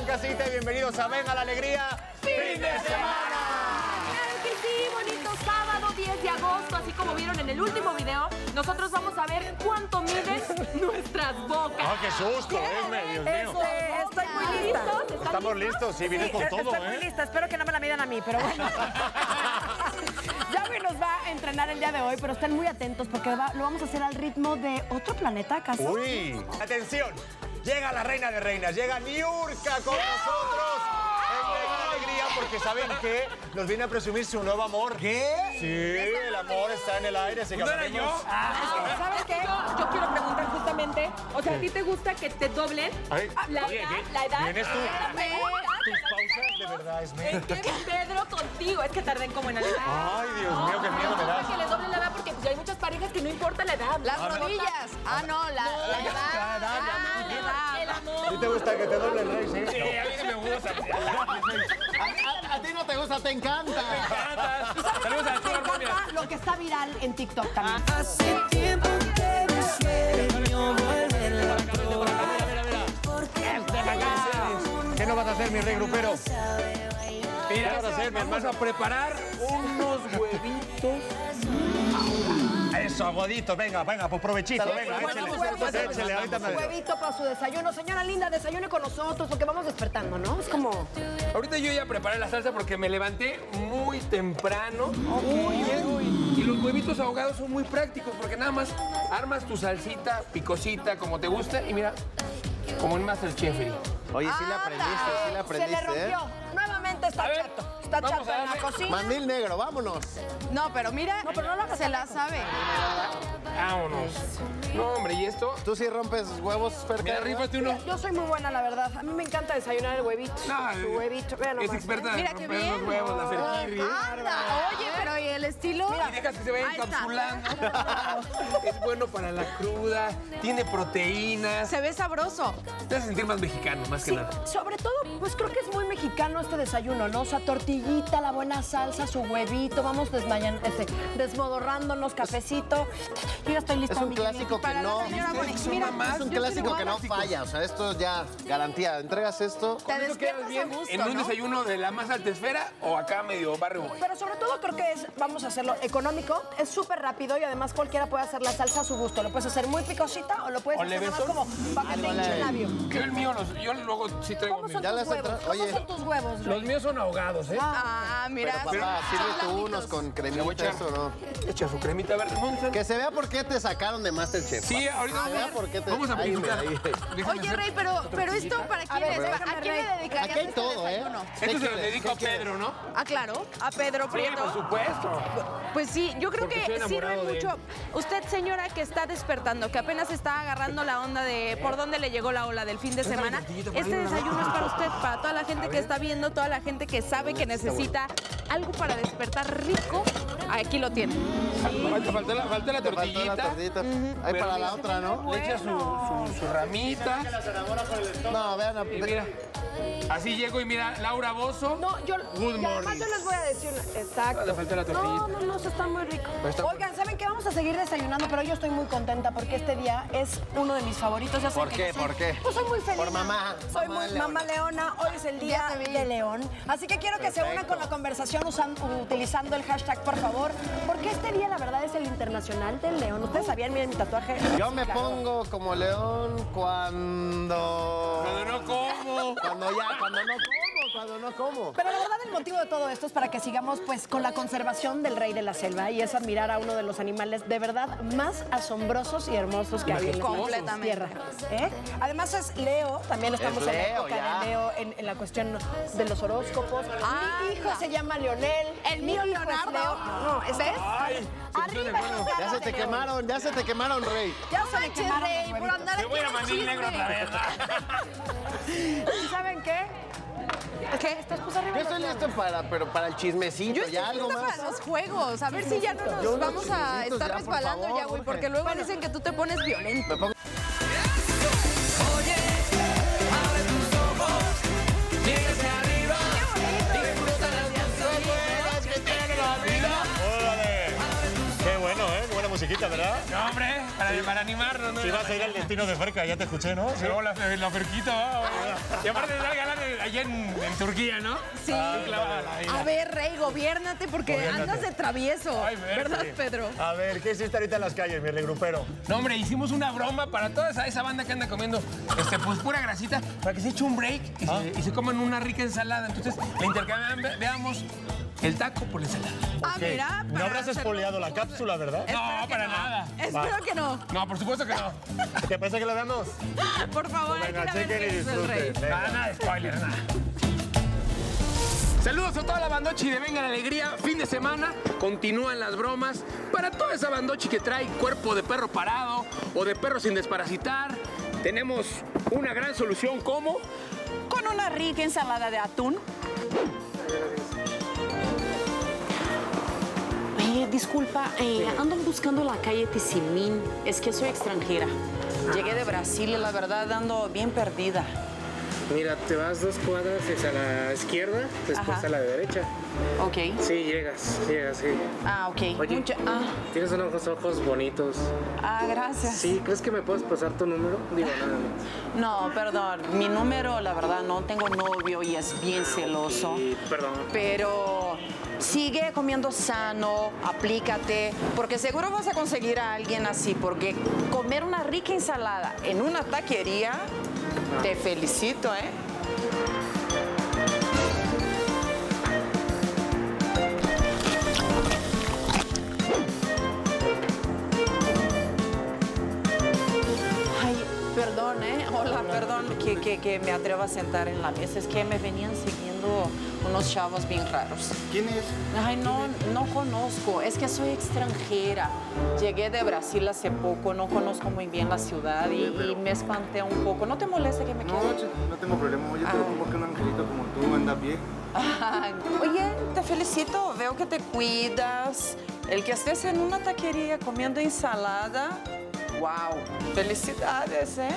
casita y bienvenidos a Venga la Alegría ¡Fin de Semana! Claro que sí, bonito sábado 10 de agosto, así como vieron en el último video, nosotros vamos a ver cuánto miden nuestras bocas. ¡Ah, qué susto! Dios mío. Estoy muy lista. Estamos listos, sí, vienes con todo, Estoy muy lista, espero que no me la midan a mí, pero bueno. Yahweh nos va a entrenar el día de hoy, pero estén muy atentos porque lo vamos a hacer al ritmo de otro planeta, ¿acaso? ¡Uy! ¡Atención! Llega la reina de reinas, llega Niurka con nosotros en Venga la Alegría, porque ¿saben qué? Nos viene a presumir su nuevo amor. ¿Qué? Sí, el amor está en el aire, así que ¿No era yo? ¿Sabes qué? Yo quiero preguntar justamente, o sea, ¿a ti te gusta que te doblen Ay, la oye, edad? La edad. ¿vienes tú? Tus pausas, de verdad, es Es que Pedro contigo, es que tarden como en la edad. Ay, Dios mío, qué miedo me da. das. Que les doblen la edad porque pues, hay muchas parejas que no importa la edad. Las rodillas. Ah, no, la edad. El amor. ¿Sí te gusta que te doble el rey? Sí. Sí, a mí no me gusta. A ti no te gusta, te encanta. Saludos a la chica Armonia. Lo que está viral en TikTok también. Hace tiempo que mi sueño volver a ¿Qué no vas a hacer, mi rey grupero? Mira, ¿Qué vas a hacer, mi vamos hermano? a preparar unos huevitos. Eso, aguadito, venga, pues provechito, venga, échale, ahorita me... Huevito para su desayuno. Señora linda, desayune con nosotros porque vamos despertando, ¿no? Es como... Ahorita yo ya preparé la salsa porque me levanté muy temprano. Y los huevitos ahogados son muy prácticos porque nada más armas tu salsita picosita como te gusta y mira, como en Masterchef. Oye, sí la aprendiste, Se le rompió. Nuevamente está A ver, chato. Está vamos chato a en la darle. cocina. Mandil negro, vámonos. No, pero mira, No, pero no lo hagas se la tan sabe. Vámonos. No, hombre, ¿y esto? ¿Tú sí rompes huevos, Ferca? Mira, rífate uno. Yo soy muy buena, la verdad. A mí me encanta desayunar el huevito. No, Su huevito. Vean es nomás. experta en Mira qué romper los bien. huevos, la Ferquirri. Anda, oye, pero ¿y el estilo? Y dejas que se vaya Ahí está. encapsulando. Es bueno para la cruda, tiene proteínas. Se ve sabroso. Te hace sentir más mexicano, más que Sí, nada. sobre todo, pues creo que es muy mexicano este desayuno, ¿no? O sea, tortillita, la buena salsa, su huevito, vamos desmodorrándonos, cafecito. Yo ya estoy lista. Es un mi clásico que Para la no... señora Bonita. Son Mira, mamás. Es un yo soy clásico que no igual. falla, o sea, esto ya garantía. Entregas esto... Te ¿Con eso quedas despiertas a bien gusto, en un ¿no? desayuno de la más alta esfera o acá medio barrio boy? Pero sobre todo creo que vamos a hacerlo económico, es súper rápido y además cualquiera puede hacer la salsa a su gusto. Lo puedes hacer muy picosita o lo puedes O hacer nada más levesón. como para que te hinche el labio. Yo el mío, yo luego sí traigo ¿Cómo mío. son Ya tus las huevos? entra- ¿Cómo oye. son tus huevos? Los Rey? míos son ahogados, ¿eh? Ah, mira. Pero papá, son sirve tú blanditos. unos con Le voy a cremita, echar. eso, ¿no? Echa su cremita verde. ¿Dónde está? Que se vea por qué te sacaron de Masterchef. Sí, ahorita Se vea por qué te... vamos a Ahí, verificar. mira, ahí. Déjame Oye, hacer Rey, pero esto para quién ver, es? déjame, ¿A quién Rey. le dedicarías Aquí hay este todo, ¿eh? desayuno? Esto se lo quieres? dedico ¿Qué a quieres? Pedro, ¿no? Ah, claro, a Pedro Sí, Prieto. por supuesto. Pues sí, yo creo Porque que estoy sirve enamorado de mucho. Usted, señora, que está despertando, que apenas está agarrando la onda de por dónde le llegó la ola del fin de semana, tortillita por este ahí, una desayuno es para usted, para toda la gente que está viendo, toda la gente que sabe que necesita algo para despertar rico. Aquí lo tiene. Falta la Te faltó la tortillita. tortillita. Ahí para la otra, ¿no? Le echa su ramita. No, vean... Y mira, así llego y mira, Laura Bozo. No, yo, Good y además morning. yo les voy a decir, exacto. Le falta la tortillita. No, eso está muy rico. Pues está Oigan, ¿saben qué? Vamos a seguir desayunando, pero yo estoy muy contenta porque este día es uno de mis favoritos. Ya saben ¿Por que qué? yo soy- ¿Por qué? Pues soy muy feliz. Por mamá. Soy Mamá muy Leona. mamá leona. Hoy es el día Ya te vi. de León. Así que quiero que se unan con la conversación utilizando el hashtag, por favor. Porque este día, la verdad, es el internacional del león. ¿Ustedes sabían? Miren mi tatuaje. Yo me Claro. pongo como león cuando... Cuando no como. Cuando no como. Pero la verdad el motivo de todo esto es para que sigamos pues con la conservación del rey de la selva y es admirar a uno de los animales de verdad más asombrosos y hermosos que hay en la Completamente. tierra. ¿Eh? Además es Leo, también estamos en la Leo, época ya. de Leo en la cuestión de los horóscopos. Mi hijo Anda. se llama Leonel. El mi mío hijo es Leonardo. Leo. No, ¿ves? Ay, Arriba los Ya garras se te de León. quemaron, ya se te quemaron, Rey. Ya se le Manches, quemaron Rey, los por huevitos. andar te voy a aquí en el mandar negro chisme. otra vez. ¿Y saben qué? ¿Qué? ¿Estás pues arriba? Yo estoy listo para el chismecito, Yo estoy ya algo lista más. para los juegos. A ver si ya no Yo nos unos vamos a chismecitos estar ya, por resbalando favor, ya, güey, porque Jorge. luego dicen que tú te pones violento. Me pongo- Órale. Qué bueno, ¿eh? Qué buena musiquita. musiquita, ¿verdad? No, hombre, para animarnos, ¿no? Si vas a ir al destino de Ferca, ya te escuché, ¿no? Sí. Luego la Ferquita, va. Y aparte de ganar allá en Turquía, ¿no? Sí. A ver, Rey, gobiérnate porque andas de travieso. Ay, ¿Verdad, Pedro? A ver, ¿qué hiciste ahorita en las calles, mi regrupero? No, hombre, hicimos una broma para toda esa banda que anda comiendo pues pura grasita, para que se eche un break y se coman una rica ensalada. Entonces, la intercambiamos, veamos el taco por la ensalada. Ah, Ok. mira. No para habrás hacerlo- espoleado la cápsula, ¿verdad? No, para nada. Espero que no. No, por supuesto que no. ¿Te parece que lo veamos? Por favor, hay que Venga, ir a ver chequen y qué hizo el Rey. disfruten. Venga. Nada de spoiler, nada. Saludos a toda la bandochi de Venga la Alegría. Fin de semana, continúan las bromas. Para toda esa bandochi que trae cuerpo de perro parado o de perro sin desparasitar, tenemos una gran solución como... Con una rica ensalada de atún. Disculpa, ando buscando la calle Tizimín. Es que soy extranjera. Llegué de Brasil y la verdad ando bien perdida. Mira, te vas 2 cuadras hacia la izquierda, después Ajá. a la derecha. Ok. Sí, llegas, sí. Ah, ok. Oye, tienes unos ojos bonitos. Gracias. Sí, ¿crees que me puedes pasar tu número? Digo, nada más. No, perdón. Mi número, la verdad, no tengo novio y es bien celoso. Sí, perdón. Pero sigue comiendo sano, aplícate, porque seguro vas a conseguir a alguien así, porque comer una rica ensalada en una taquería, te felicito, ¿eh? Ay, perdón, ¿eh? Hola, perdón que me atrevo a sentar en la mesa. Es que me venían siguiendo unos chavos bien raros. ¿Quién es? Ay, no conozco. Es que soy extranjera. Llegué de Brasil hace poco, no conozco muy bien la ciudad y me espanté un poco. ¿No te molesta que me No, quede? no tengo problema. Oye, pero como que un angelito como tú anda bien. Ay, oye, te felicito. Veo que te cuidas. El que estés en una taquería comiendo ensalada. ¡Wow! ¡Felicidades, eh!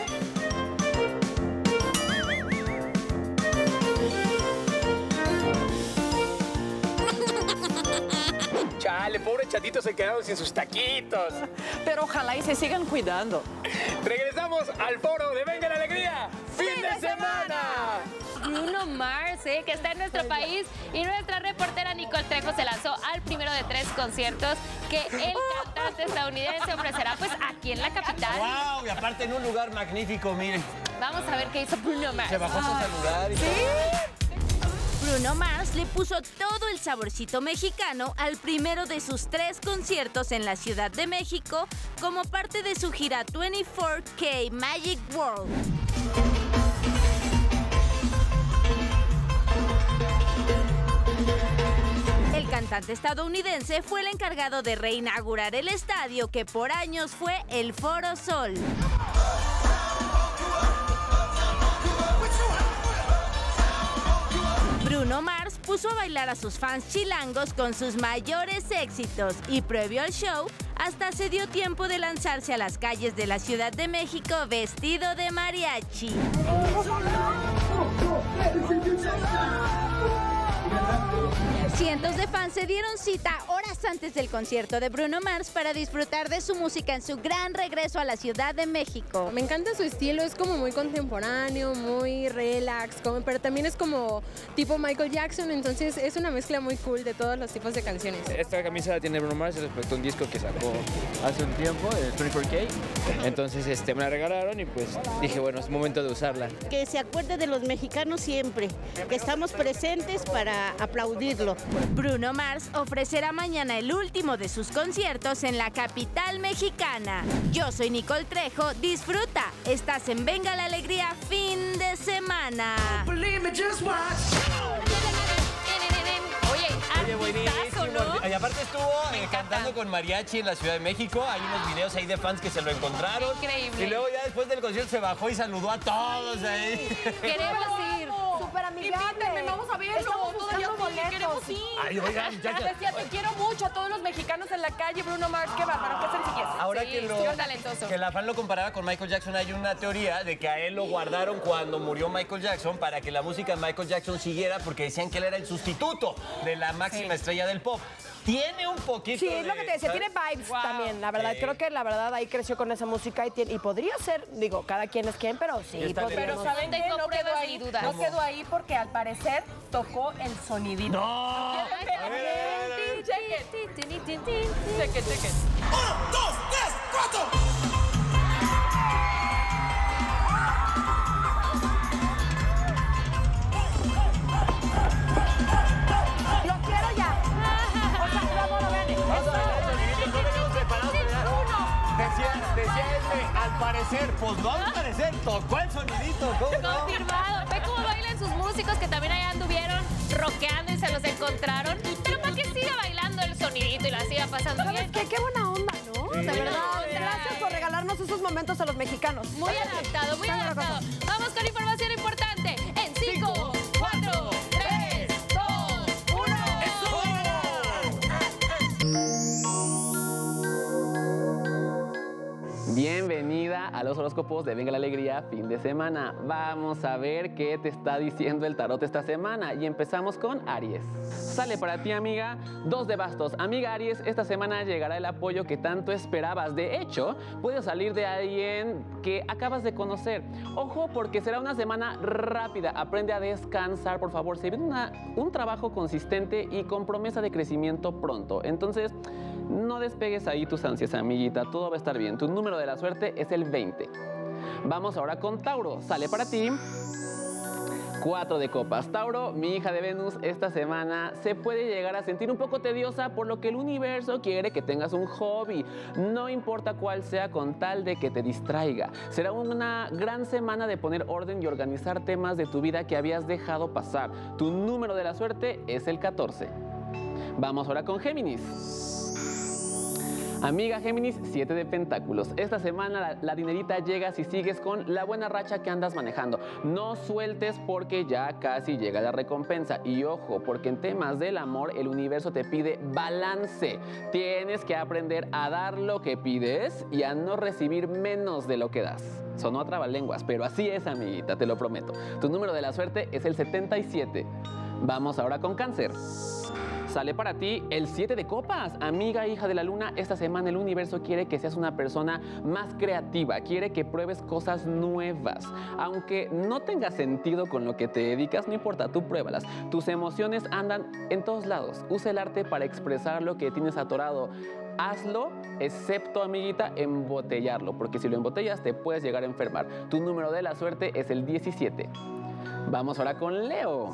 Chale, pobre chatito se quedaron sin sus taquitos. Pero ojalá y se sigan cuidando. Regresamos al foro de Venga la Alegría. ¡Fin de semana! Bruno Mars, que está en nuestro país, y nuestra reportera Nicole Trejo se lanzó al primero de 3 conciertos que el cantante estadounidense ofrecerá pues aquí en la capital. ¡Wow! Y aparte en un lugar magnífico, miren. Vamos a ver qué hizo Bruno Mars. Se bajó a saludar y Bruno Mars le puso todo el saborcito mexicano al primero de sus 3 conciertos en la Ciudad de México como parte de su gira 24K Magic World. El cantante estadounidense fue el encargado de reinaugurar el estadio que por años fue el Foro Sol. Bruno Mars puso a bailar a sus fans chilangos con sus mayores éxitos y previo al show, hasta se dio tiempo de lanzarse a las calles de la Ciudad de México vestido de mariachi. Cientos de fans se dieron cita horas antes del concierto de Bruno Mars para disfrutar de su música en su gran regreso a la Ciudad de México. Me encanta su estilo, es como muy contemporáneo, muy relax, pero también es como tipo Michael Jackson, entonces es una mezcla muy cool de todos los tipos de canciones. Esta camisa la tiene Bruno Mars respecto a un disco que sacó hace un tiempo, el 24K. Entonces me la regalaron y pues dije, bueno, es momento de usarla. Que se acuerde de los mexicanos siempre, que estamos presentes para aplaudirlo. Bruno Mars ofrecerá mañana el último de sus conciertos en la capital mexicana. Yo soy Nicole Trejo, disfruta. Estás en Venga la Alegría fin de semana. Oye, buenísimo. ¿no? Y aparte estuvo cantando con mariachi en la Ciudad de México. Hay unos videos ahí de fans que se lo encontraron. Increíble. Y luego ya después del concierto se bajó y saludó a todos ahí. Queremos ir. Súper amigable. Invítenme, vamos a verlo. Estamos Todavía buscando sí, queremos ir. Ay, oigan, muchachas. Decía, te quiero mucho a todos los mexicanos en la calle. Bruno Mars, qué bárbaro, qué sencillez. Ahora sí, que, súper talentoso. que la fan lo comparaba con Michael Jackson, hay una teoría de que a él lo guardaron cuando murió Michael Jackson para que la música de Michael Jackson siguiera porque decían que él era el sustituto de la máxima estrella del pop. Tiene un poquito. Sí, es lo que te decía, ¿sabes? tiene vibes también, la verdad. Sí. Creo que la verdad ahí creció con esa música y podría ser, digo, cada quien es quien, pero sí. Está bien. Pero ¿saben qué? No quedó ahí, no quedó ahí porque al parecer tocó el sonidito. ¡No! Cheque. Cheque. 1, 2, 3, 4. ¡Lo quiero ya! O sea, luego lo ven. Vamos a ver el sonidito, no venimos preparados, ¿verdad? Decía al parecer, pues no al parecer, tocó el sonidito, ¿cómo no? Confirmado. Ve cómo bailan sus músicos que también allá anduvieron rockeando y se los encontraron. Pero para que siga bailando el sonidito y la siga pasando bien. ¿Sabes qué? Qué buena onda, ¿no? Sí. De verdad. Buena onda. Gracias por regalarnos esos momentos a los mexicanos. Muy adaptado, muy adaptado. Vamos con información importante. En 5, 4, 3, 2, 1. Bienvenida a los horóscopos de Venga la Alegría fin de semana. Vamos a ver qué te está diciendo el tarot esta semana y empezamos con Aries. Sale para ti, amiga, 2 de bastos. Amiga Aries, esta semana llegará el apoyo que tanto esperabas. De hecho, puede salir de alguien que acabas de conocer. Ojo, porque será una semana rápida. Aprende a descansar, por favor. Se viene un trabajo consistente y con promesa de crecimiento pronto. Entonces, no despegues ahí tus ansias, amiguita. Todo va a estar bien. Tu número de la suerte es el 20. Vamos ahora con Tauro. Sale para ti 4 de copas. Tauro, mi hija de Venus, esta semana se puede llegar a sentir un poco tediosa, por lo que el universo quiere que tengas un hobby. No importa cuál sea, con tal de que te distraiga. Será una gran semana de poner orden y organizar temas de tu vida que habías dejado pasar. Tu número de la suerte es el 14. Vamos ahora con Géminis. Amiga Géminis, 7 de pentáculos. Esta semana la dinerita llega si sigues con la buena racha que andas manejando. No sueltes porque ya casi llega la recompensa. Y ojo, porque en temas del amor el universo te pide balance. Tienes que aprender a dar lo que pides y a no recibir menos de lo que das. Sonó a trabalenguas, pero así es, amiguita, te lo prometo. Tu número de la suerte es el 77. Vamos ahora con Cáncer. Sale para ti el 7 de copas. Amiga, hija de la luna, esta semana el universo quiere que seas una persona más creativa, quiere que pruebes cosas nuevas. Aunque no tenga sentido con lo que te dedicas, no importa, tú pruébalas. Tus emociones andan en todos lados. Usa el arte para expresar lo que tienes atorado. Hazlo, excepto, amiguita, embotellarlo, porque si lo embotellas te puedes llegar a enfermar. Tu número de la suerte es el 17. Vamos ahora con Leo.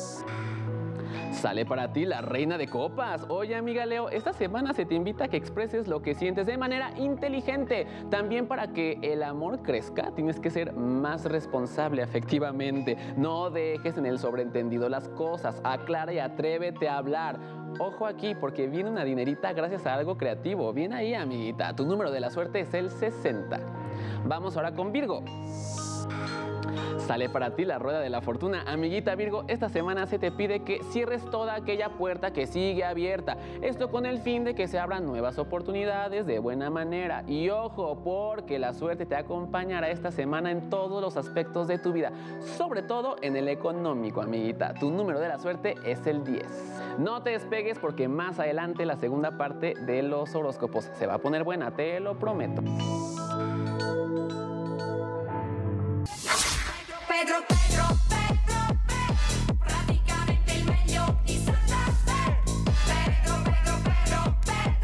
Sale para ti la reina de copas. Oye, amiga Leo, esta semana se te invita a que expreses lo que sientes de manera inteligente. También para que el amor crezca, tienes que ser más responsable afectivamente. No dejes en el sobreentendido las cosas. Aclara y atrévete a hablar. Ojo aquí, porque viene una dinerita gracias a algo creativo. Bien ahí, amiguita. Tu número de la suerte es el 60. Vamos ahora con Virgo. Sale para ti la rueda de la fortuna. Amiguita Virgo, esta semana se te pide que cierres toda aquella puerta que sigue abierta. Esto con el fin de que se abran nuevas oportunidades de buena manera. Y ojo, porque la suerte te acompañará esta semana en todos los aspectos de tu vida, sobre todo en el económico, amiguita. Tu número de la suerte es el 10. No te despegues porque más adelante la segunda parte de los horóscopos se va a poner buena, te lo prometo. Pedro, praticamente il meglio di Santa Fe. Pedro,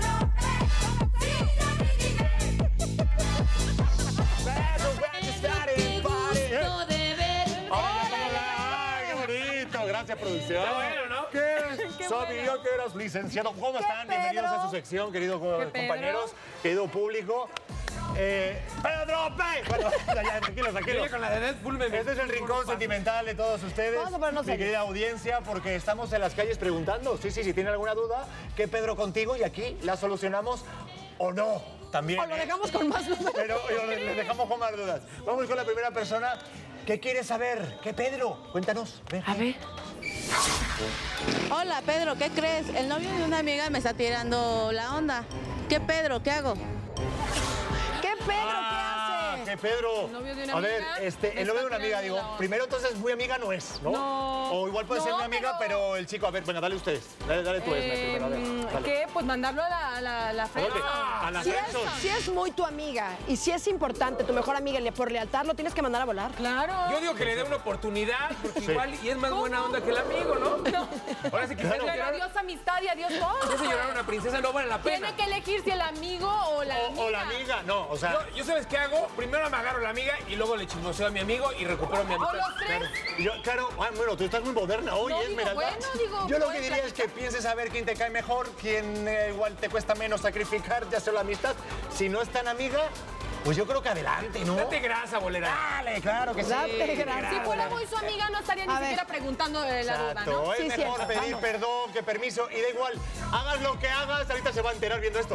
Gracias, producción. Está bueno, ¿no? ¿Qué? Sabía que eras licenciado. ¿Cómo están? Bienvenidos a su sección, queridos compañeros, querido público. ¡Pedro P! Bueno, ya, tranquilos. Con la de Deadpool me Este es el rincón sentimental de todos ustedes. Vamos a ponernos mi serios. querida audiencia, porque estamos en las calles preguntando. Sí, si tienen alguna duda, ¿qué Pedro contigo? Y aquí la solucionamos o no. También. O lo dejamos con más dudas. Pero le dejamos con más dudas. Vamos con la primera persona. ¿Qué quieres saber? ¿Qué Pedro? Cuéntanos. A ver. Hola, Pedro, ¿qué crees? El novio de una amiga me está tirando la onda. ¿Qué, Pedro? ¿Qué hago? ¿Qué Pedro? ¿Qué haces? Pedro. ¿El novio de una a ver, amiga? el novio de una amiga, digo, primero entonces muy amiga no es, ¿no? No. O igual puede ser una amiga, pero el chico, a ver, venga, dale ustedes. Dale tú, Esme, primero, a ver. Dale. ¿Qué? Pues mandarlo a la friendzone. A la Si friendzone. es muy tu amiga y si es importante, tu mejor amiga, por lealtad, lo tienes que mandar a volar. Claro. Yo digo que le dé una oportunidad, porque Sí. igual y es más buena onda que el amigo, ¿no? Ahora sí que Pero adiós amistad y adiós todo. Ese llorar a una princesa no vale la pena. Tiene que elegir si el amigo o la amiga. O la amiga, no, o sea... Yo ¿sabes qué hago? Primero me agarro a la amiga y luego le chismoseo a mi amigo y recupero a mi amistad. O los tres. Claro, bueno, tú estás muy moderna hoy, No, digo, Esmeralda. bueno, digo, yo lo que puedes diría es que pienses a ver quién te cae mejor, quién igual te cuesta menos sacrificar, ya sea la amistad. Si no es tan amiga, pues yo creo que adelante, ¿no? Date grasa, bolera. Dale, claro que sí. Date grasa. Si fuera muy su amiga, no estaría ni siquiera preguntando de la duda, ¿no? Es mejor cierto, pedir vamos. perdón que permiso. Y da igual, hagas lo que hagas, ahorita se va a enterar viendo esto.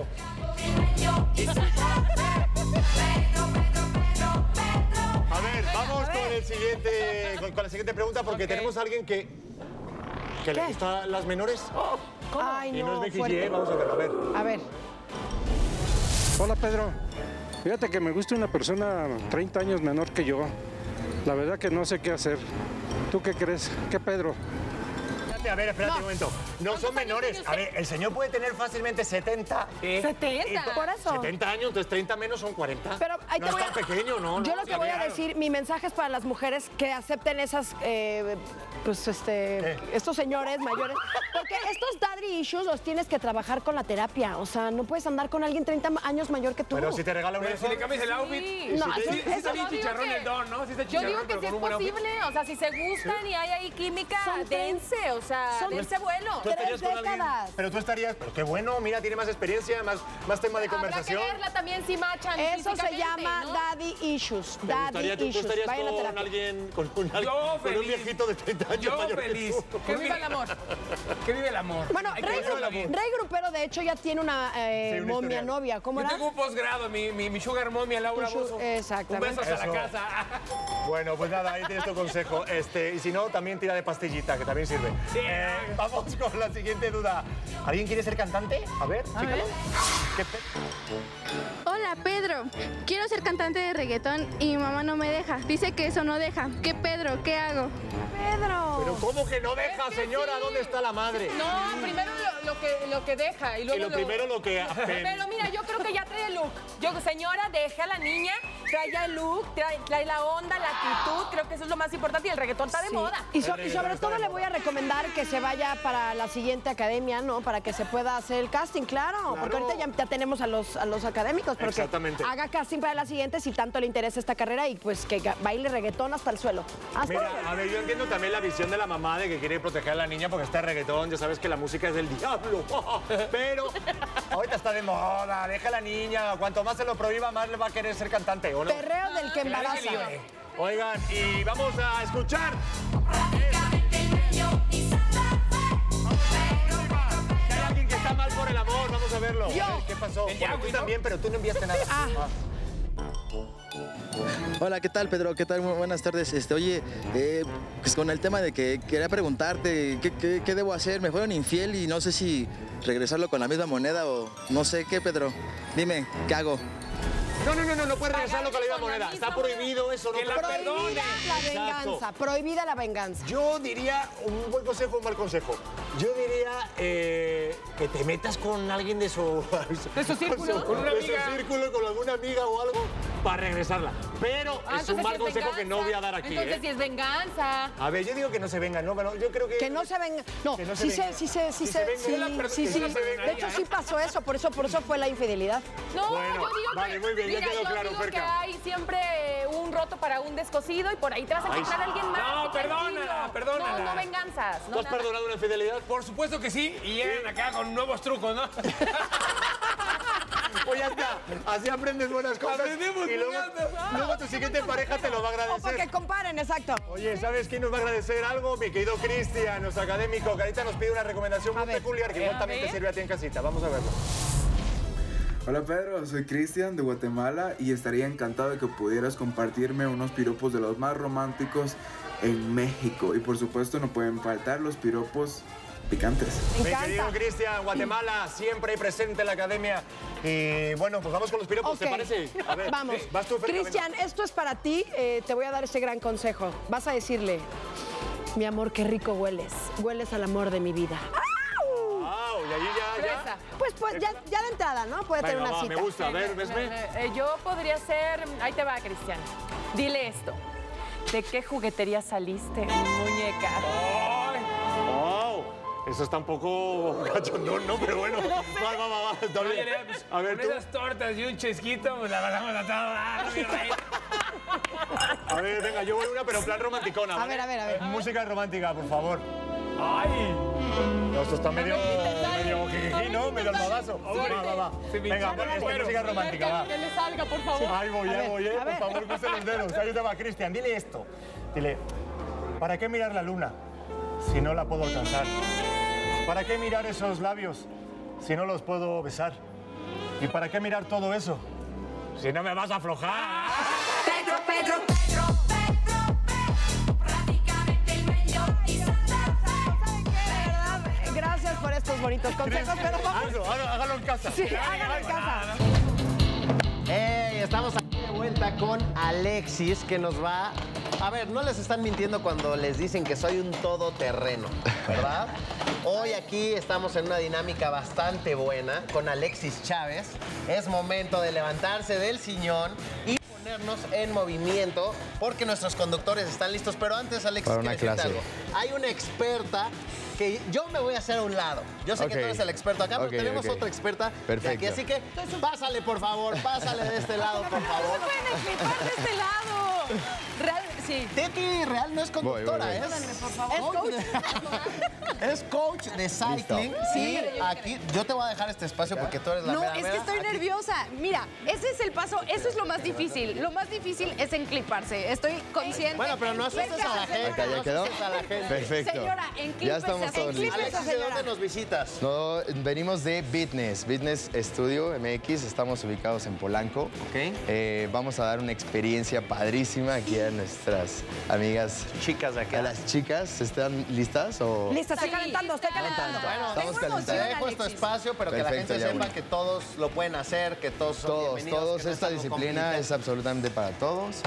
A ver, vamos con el siguiente, con la siguiente pregunta, porque tenemos a alguien que le gustan las menores. Ay, Y no es Becky fuerte. G, vamos a ver, a ver. A ver. Hola Pedro, fíjate que me gusta una persona 30 años menor que yo. La verdad que no sé qué hacer. ¿Tú qué crees? ¿Qué Pedro? A ver, espérate un momento. No son menores. A ver, el señor puede tener fácilmente 70. 70. Por eso. 70 años, entonces 30 menos son 40. Pero ahí no te es voy tan pequeño, ¿no? Yo no, lo que voy a claro. decir, mi mensaje es para las mujeres que acepten esas, estos señores mayores. Porque estos daddy issues los tienes que trabajar con la terapia. O sea, no puedes andar con alguien 30 años mayor que tú. Pero si te regala un Pero si le cambias el outfit. No, sí, eso- sí eso está bien no digo chicharrón que- el don, ¿no? Sí está Yo chicharrón, digo que pero sí es con un buen outfit. posible, o sea, si se gustan y hay ahí química, Son dense, o sea, son dense vuelo. ¿Tú estarías 3 con alguien? décadas. Pero tú estarías, pero qué bueno, mira, tiene más experiencia, más tema de Habrá que conversación. verla también si machan Eso se físicamente, llama ¿no? daddy issues. ¿Te Daddy gustaría, tú issues. estarías Vayan a con terapia. alguien, con un Yo con un feliz. viejito de 30 años Yo mayor feliz. que tú? Que viva el amor. Que vive el amor. Bueno, Hay que Rey, vivirla bien. Rey Grupero, de hecho, ya tiene una una momia historia. novia. ¿Cómo Yo era? tengo un posgrado, mi sugar mommy, Laura Tu Bozo. exactamente. Un beso hasta Eso. la casa. Bueno, pues nada, ahí tienes tu consejo. Y si no, también tira de pastillita, que también sirve. Sí. Vamos con la siguiente duda. ¿Alguien quiere ser cantante? A ver, chícalo. Hola Pedro, quiero ser cantante de reggaetón y mi mamá no me deja. Dice que eso no deja. ¿Qué Pedro? ¿Qué hago? Pedro. Pero ¿cómo que no deja, señora? sí. ¿Dónde está la madre? No, primero lo que deja y luego Y lo primero lo que... Pero mira, yo creo que ya trae el look. Yo, señora, deje a la niña, trae ya el look, trae la onda, la actitud. Creo que eso es lo más importante y el reggaetón está de Sí. moda. Y sobre todo le voy a recomendar que se vaya para la siguiente academia, ¿no? Para que se pueda hacer el casting, claro. Porque ahorita ya tenemos a los académicos. Pero Exactamente. que haga casting para la siguiente si tanto le interesa esta carrera y pues que baile reggaetón hasta el suelo. Hasta el Mira, suelo. a ver, yo entiendo también la visión de la mamá de que quiere proteger a la niña porque está reggaetón, ya sabes que la música es del diablo. Pero ahorita está de moda, deja a la niña, cuanto más se lo prohíba, más le va a querer ser cantante, ¿o no? Perreo del que embaraza. Oigan, y vamos a escuchar. Que hay alguien que está mal por el amor, vamos a verlo. Yo. A ver, ¿qué pasó? Bueno, tú también, pero tú no enviaste nada. Hola, ¿qué tal, Pedro? ¿Qué tal? Muy buenas tardes. Oye, pues con el tema de que quería preguntarte, ¿qué debo hacer? Me fueron infiel y no sé si regresarlo con la misma moneda o no sé qué, Pedro. Dime, ¿qué hago? No puedes regresarlo con la misma moneda. Está prohibido eso, no Que la puedes. perdone. Prohibida la venganza. Exacto. Prohibida la venganza. Yo diría, un buen consejo, un mal consejo. Yo diría que te metas con alguien de su... ¿De su círculo? Con una amiga. su círculo, con alguna amiga o algo, para regresarla. Pero es un entonces mal sí consejo que no venganza. voy a dar aquí. Entonces sí es venganza. A ver, yo digo que no se vengan, ¿no? Bueno, yo creo que... Que no se venga. No, Que no se sí venga. se, sí Sí se venga. sí, Pero sí, que sí. no se venga. De hecho, sí pasó eso, por eso fue la infidelidad. No, Bueno, yo digo vale, que, muy bien, ya mira, quedó yo claro, digo que Ferca. hay siempre un roto para un descosido y por ahí te vas a Ay, encontrar a alguien más. No, y tranquilo. perdónala. No venganzas. ¿Tú No has nada. perdonado una infidelidad? Por supuesto que sí, y llegan acá con nuevos trucos, ¿no? Pues ya está. Así aprendes buenas cosas. Aprendemos y luego tu siguiente pareja te lo va a O agradecer. porque comparen, exacto. Oye, ¿sabes quién nos va a agradecer algo? Mi querido Cristian, nuestro académico, que ahorita nos pide una recomendación muy peculiar que igual también te sirve a ti en casita. Vamos a verlo. Hola Pedro, soy Cristian de Guatemala y estaría encantado de que pudieras compartirme unos piropos de los más románticos en México. Y por supuesto no pueden faltar los piropos picantes. Mi querido Cristian, Guatemala, siempre ahí presente en la academia. Y bueno, pues vamos con los piropos, ¿te parece? A ver, vamos. Vas tú, Fer, Cristian, esto es para ti. Te voy a dar ese gran consejo. Vas a decirle, mi amor, qué rico hueles. Hueles al amor de mi vida. Wow, y ahí ya. Pues ya de entrada, ¿no? Puede tener una cita. Me gusta, a ver, vesme. Yo podría ser... Ahí te va, Cristian. Dile esto. ¿De qué juguetería saliste, muñeca? ¡Wow! Eso está un poco cachondón, ¿no? Pero bueno, va. A ver, con esas tortas y un chesquito, pues la pasamos a todo. Mi rey. A ver, venga, yo voy una, pero en plan romanticona, ¿vale? A ver. Música romántica, por favor. ¡Ay! No, esto está medio jijiji, ¿no? Medio almohadazo. Va. Venga, música romántica, va. Que le salga, por favor. Ahí voy, por favor, cruce los dedos. Ahí te va, Cristian, dile esto. Dile, ¿para qué mirar la luna si no la puedo alcanzar? ¿Para qué mirar esos labios si no los puedo besar? ¿Y para qué mirar todo eso si no me vas a aflojar? Pedro. Gracias por estos bonitos consejos, pero vamos. Hágalo en casa. Sí, hágalo en casa. Estamos aquí de vuelta con Alexis, que nos va... A ver, no les están mintiendo cuando les dicen que soy un todoterreno, ¿verdad? Hoy aquí estamos en una dinámica bastante buena con Alexis Chávez. Es momento de levantarse del sillón y ponernos en movimiento porque nuestros conductores están listos. Pero antes, Alexis, quiero decirte algo. Hay una experta que yo me voy a hacer a un lado. Yo sé que tú eres el experto acá, pero tenemos otra experta de aquí. Así que pásale, por favor, pásale de este lado, por favor. ¡No se pueden equipar de este lado! Real, sí. Teti Real no es conductora, ¿eh? Por favor. Es coach de cycling. Sí, aquí yo te voy a dejar este espacio porque tú eres la mera. No, es que estoy nerviosa. Mira, ese es el paso, eso es lo más difícil. Lo más difícil es encliparse. Estoy consciente. Bueno, pero no asustes a la gente. ¿Ya quedó? Perfecto. Señora, enclípese. Ya estamos todos listos. Alexis, ¿de dónde nos visitas? No, venimos de Fitness Studio MX. Estamos ubicados en Polanco. Vamos a dar una experiencia padrísima aquí a nuestras amigas chicas de acá. A las chicas, ¿están listas? O... Listas, estoy calentando. Bueno, estamos calentando. Te dejo este espacio, pero que la gente sepa que todos lo pueden hacer, que todos son bienvenidos. Todos, esta disciplina es absolutamente para todos.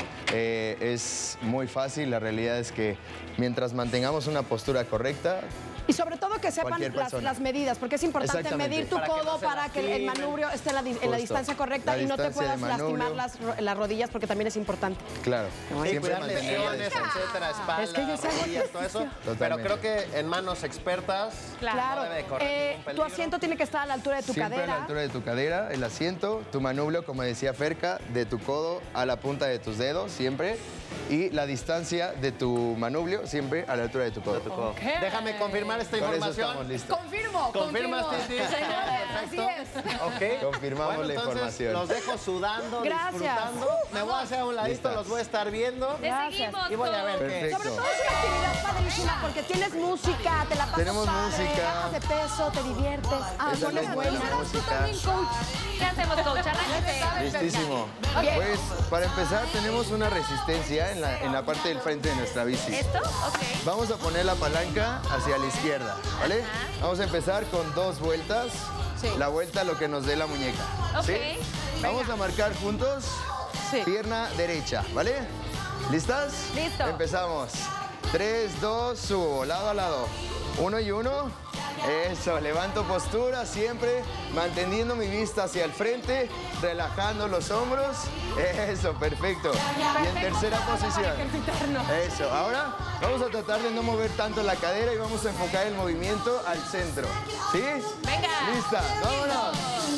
Es muy fácil, la realidad es que mientras mantengamos una postura correcta, y sobre todo que sepan las medidas, porque es importante medir tu codo para que el manubrio esté en la distancia correcta y no te puedas lastimar las rodillas, porque también es importante. Claro. Siempre lesiones, etcétera, espalda, es que yo sé todo eso. Pero creo que en manos expertas no debe correr ningún peligro. Tu asiento tiene que estar a la altura de tu cadera. Siempre a la altura de tu cadera, el asiento, tu manubrio, como decía Ferca, de tu codo a la punta de tus dedos, siempre. Y la distancia de tu manubrio, siempre a la altura de tu codo. Déjame confirmar esta información. Estamos listos. Confirmo. ¿Confirmas, Titi? Así es. Confirmamos la información. Los dejo sudando, disfrutando. Me voy a hacer a un ladito, los voy a estar viendo. Gracias. Y voy a ver qué. Sobre todo es una actividad padrísima porque tienes música, te la pasas Tenemos padre, música. bajas de peso, te diviertes. Pones buena música. ¿Qué hacemos, coach? Arráncate. Listísimo. Pues, para empezar, tenemos una resistencia en la parte del frente de nuestra bici. ¿Esto? Ok. Vamos a poner la palanca hacia la izquierda, ¿vale? Vamos a empezar con 2 vueltas. La vuelta lo que nos dé la muñeca. ¿Sí? Vamos a marcar juntos. Pierna derecha, ¿vale? ¿Listas? Listo. Empezamos. 3, 2, subo, lado a lado. 1 y 1. Eso, levanto postura siempre, manteniendo mi vista hacia el frente, relajando los hombros. Eso, perfecto. Y en tercera posición. Eso, ahora vamos a tratar de no mover tanto la cadera y vamos a enfocar el movimiento al centro. ¿Sí? Venga. Lista, vámonos.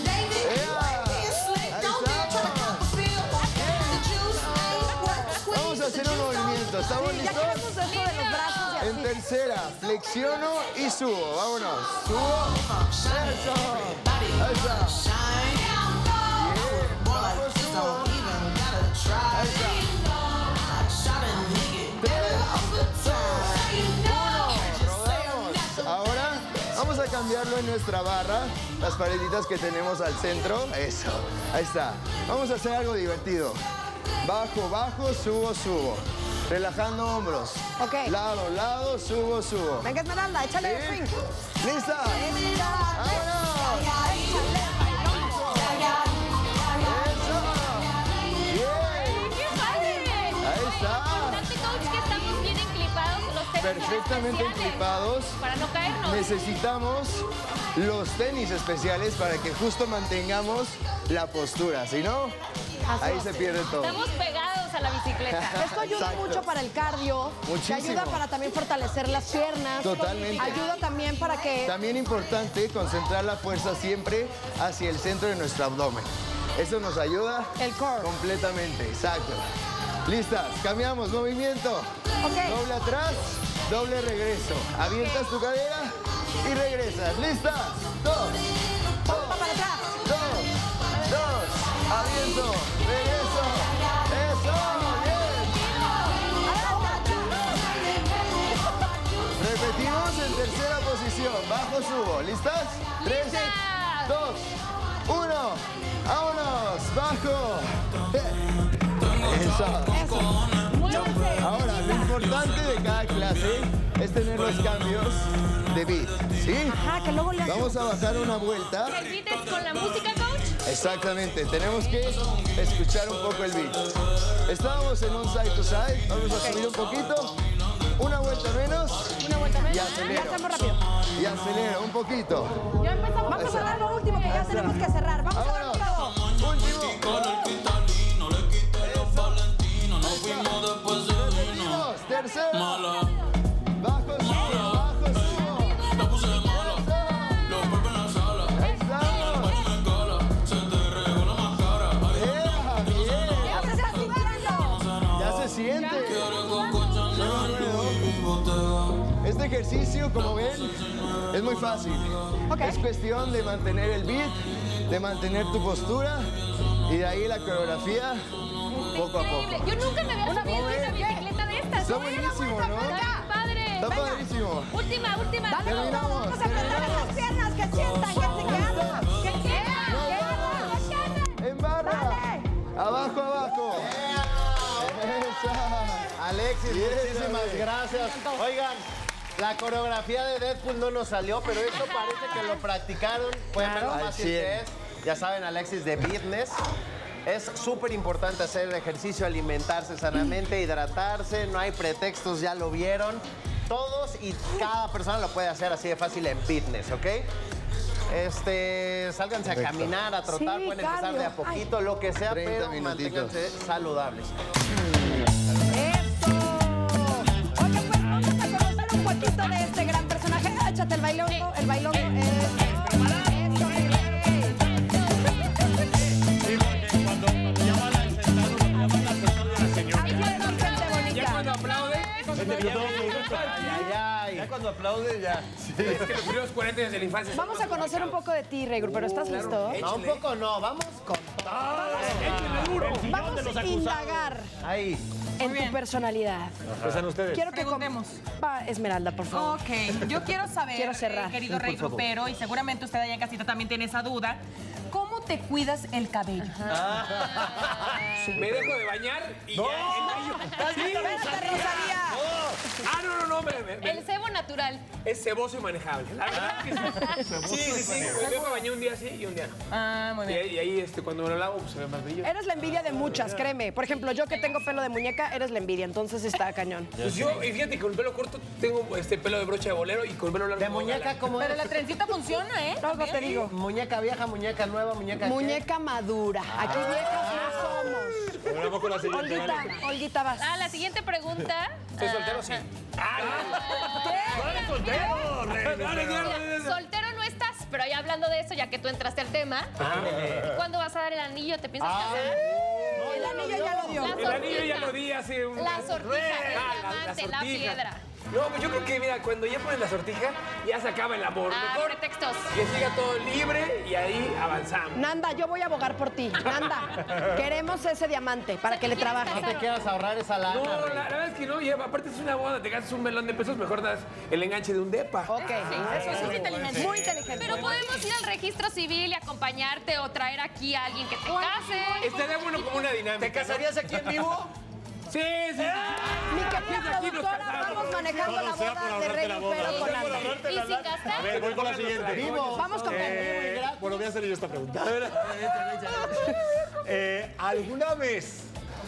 Vamos a hacer un movimiento, ¿estamos listos? Ya queremos esto de los brazos y así. En tercera, flexiono y subo. Vámonos. Subo. Eso. Eso. Vamos, subo. Eso. 3, 2, 1. Rodamos. Ahora vamos a cambiarlo en nuestra barra. Las pareditas que tenemos al centro. Eso. Ahí está. Vamos a hacer algo divertido. Bajo, bajo, subo, subo. relajando hombros. Ok. Lado, lado, subo, subo. Venga, Esmeralda, échale el swing. ¿Lista? ¡Vámonos! Ahí está. Importante, coach, que estamos bien enclipados, los tenis Perfectamente especiales, enclipados. para no caernos. Necesitamos los tenis especiales para que justo mantengamos la postura. Si no, ahí se pierde todo. Estamos pegados a la bicicleta. Esto ayuda mucho para el cardio. Muchísimo. Te ayuda para también fortalecer las piernas. Totalmente. Ayuda también para que... También importante concentrar la fuerza siempre hacia el centro de nuestro abdomen. Eso nos ayuda el core. Completamente, exacto. ¿Listas? Cambiamos, movimiento. Okay. Doble atrás, doble regreso. Avientas tu cadera y regresas. ¿Listas? 2, 2, para atrás. 2, 2, aviento, regreso. Eso, bien. Repetimos en tercera posición. Bajo, subo. ¿Listas? 3, 2, 1. ¡Vámonos! ¡Bajo! Eso. Ahora, lo importante de cada clase es tener los cambios de beat, ¿sí? Ajá, que luego le... Vamos a bajar una vuelta. ¿El beat es con la música, coach? Exactamente, tenemos que escuchar un poco el beat. Estábamos en un side to side, vamos a subir un poquito. Una vuelta menos. Una vuelta menos. Y acelero. Ya estamos rápido. Y acelero un poquito. Ya empezamos. Vamos a cerrar lo último, que ya tenemos que cerrar. Vamos a cerrar todo. Último. Repetimos. Tercero. Bajo, subo, bajo, subo. Ahí estamos. Ya se está sintiendo. Ya se siente. Este ejercicio, como ven, es muy fácil. Es cuestión de mantener el beat, de mantener tu postura y de ahí la coreografía poco a poco. Yo nunca me había subido una bicicleta de estas. Está buenísimo, ¿no? Está padre. Está padrísimo. Última. Dale, Terminamos. vamos a apretar las piernas, que sientan, que se quedan. Que quedan. En barra. Abajo, abajo. Esa. Alexis, muchísimas gracias. Oigan, la coreografía de Deadpool no nos salió, pero esto parece que lo practicaron. Pueden ver lo fácil que es. Ya saben, Alexis, de fitness. Es súper importante hacer ejercicio, alimentarse sanamente, hidratarse. No hay pretextos, ya lo vieron. Todos y cada persona lo puede hacer así de fácil en fitness, ¿ok? Sálganse a caminar, a trotar, Sí, pueden empezar de a poquito, lo que sea, 30 pero minutitos. manténganse saludables. ¡Eso! Oye, pues vamos a conocer un poquito de este gran personaje. Échate el bailongo, el bailongo. Ya cuando aplaude, ya. Es que los primeros 40 años de la infancia. Vamos a conocer un poco de ti, Rey, pero ¿estás listo? No, un poco no, vamos con Vamos a indagar ahí en tu personalidad. Empiezan ustedes. Quiero que Preguntemos. Va, Esmeralda, por favor. Ok, yo quiero saber, Quiero cerrar. querido Rey Grupero, y seguramente usted allá en casita también tiene esa duda, ¿cómo te cuidas el cabello? Me dejo de bañar y ya el brillo. Sí, Rosalía! no, El cebo natural. es ceboso y manejable. La verdad que sí. Sí. Me dejo de bañar un día sí y un día no. Ah, muy bien. Y ahí cuando me lo lavo pues, se ve más brillo. Eres la envidia de muchas, créeme. Por ejemplo, yo que tengo pelo de muñeca, eres la envidia, entonces está cañón. Pues yo, y fíjate que con el pelo corto tengo pelo de brocha de bolero y con el pelo largo. de muñeca como Pero es. la trencita funciona, ¿eh? Luego te digo. Muñeca vieja, muñeca nueva, muñeca. Muñeca madura. Aquí viejas no somos. Vamos con la siguiente. Olguita, vas. La siguiente pregunta. ¿Estoy soltero? Sí. Soltero no estás, pero ya hablando de eso, ya que tú entraste al tema, ¿cuándo vas a dar el anillo? ¿Te piensas casar? El anillo ya lo dio. El anillo ya lo di hace un... La sortija, el diamante, la piedra. No, pues yo creo que, mira, cuando ya pones la sortija, ya se acaba el amor. Mejor pretextos. que siga todo libre y ahí avanzamos. Nanda, yo voy a abogar por ti. Nanda, queremos ese diamante para que le trabaje. No te quieras ahorrar esa lana. No, Rey. la verdad es que no, y aparte es una boda, te gastas un melón de pesos, mejor das el enganche de un depa. Ok, eso sí es inteligente. Muy inteligente. Pero podemos ir al registro civil y acompañarte o traer aquí a alguien que te case. Estaría bueno como una dinámica. ¿Te casarías aquí en vivo? Sí. Mi querida productora, vamos manejando la boda de Rey Pero con Ander. ¿Y sin gastar? A ver, voy con la siguiente. Vivo. Vamos con Bueno, voy a hacer yo esta pregunta. ¿Alguna vez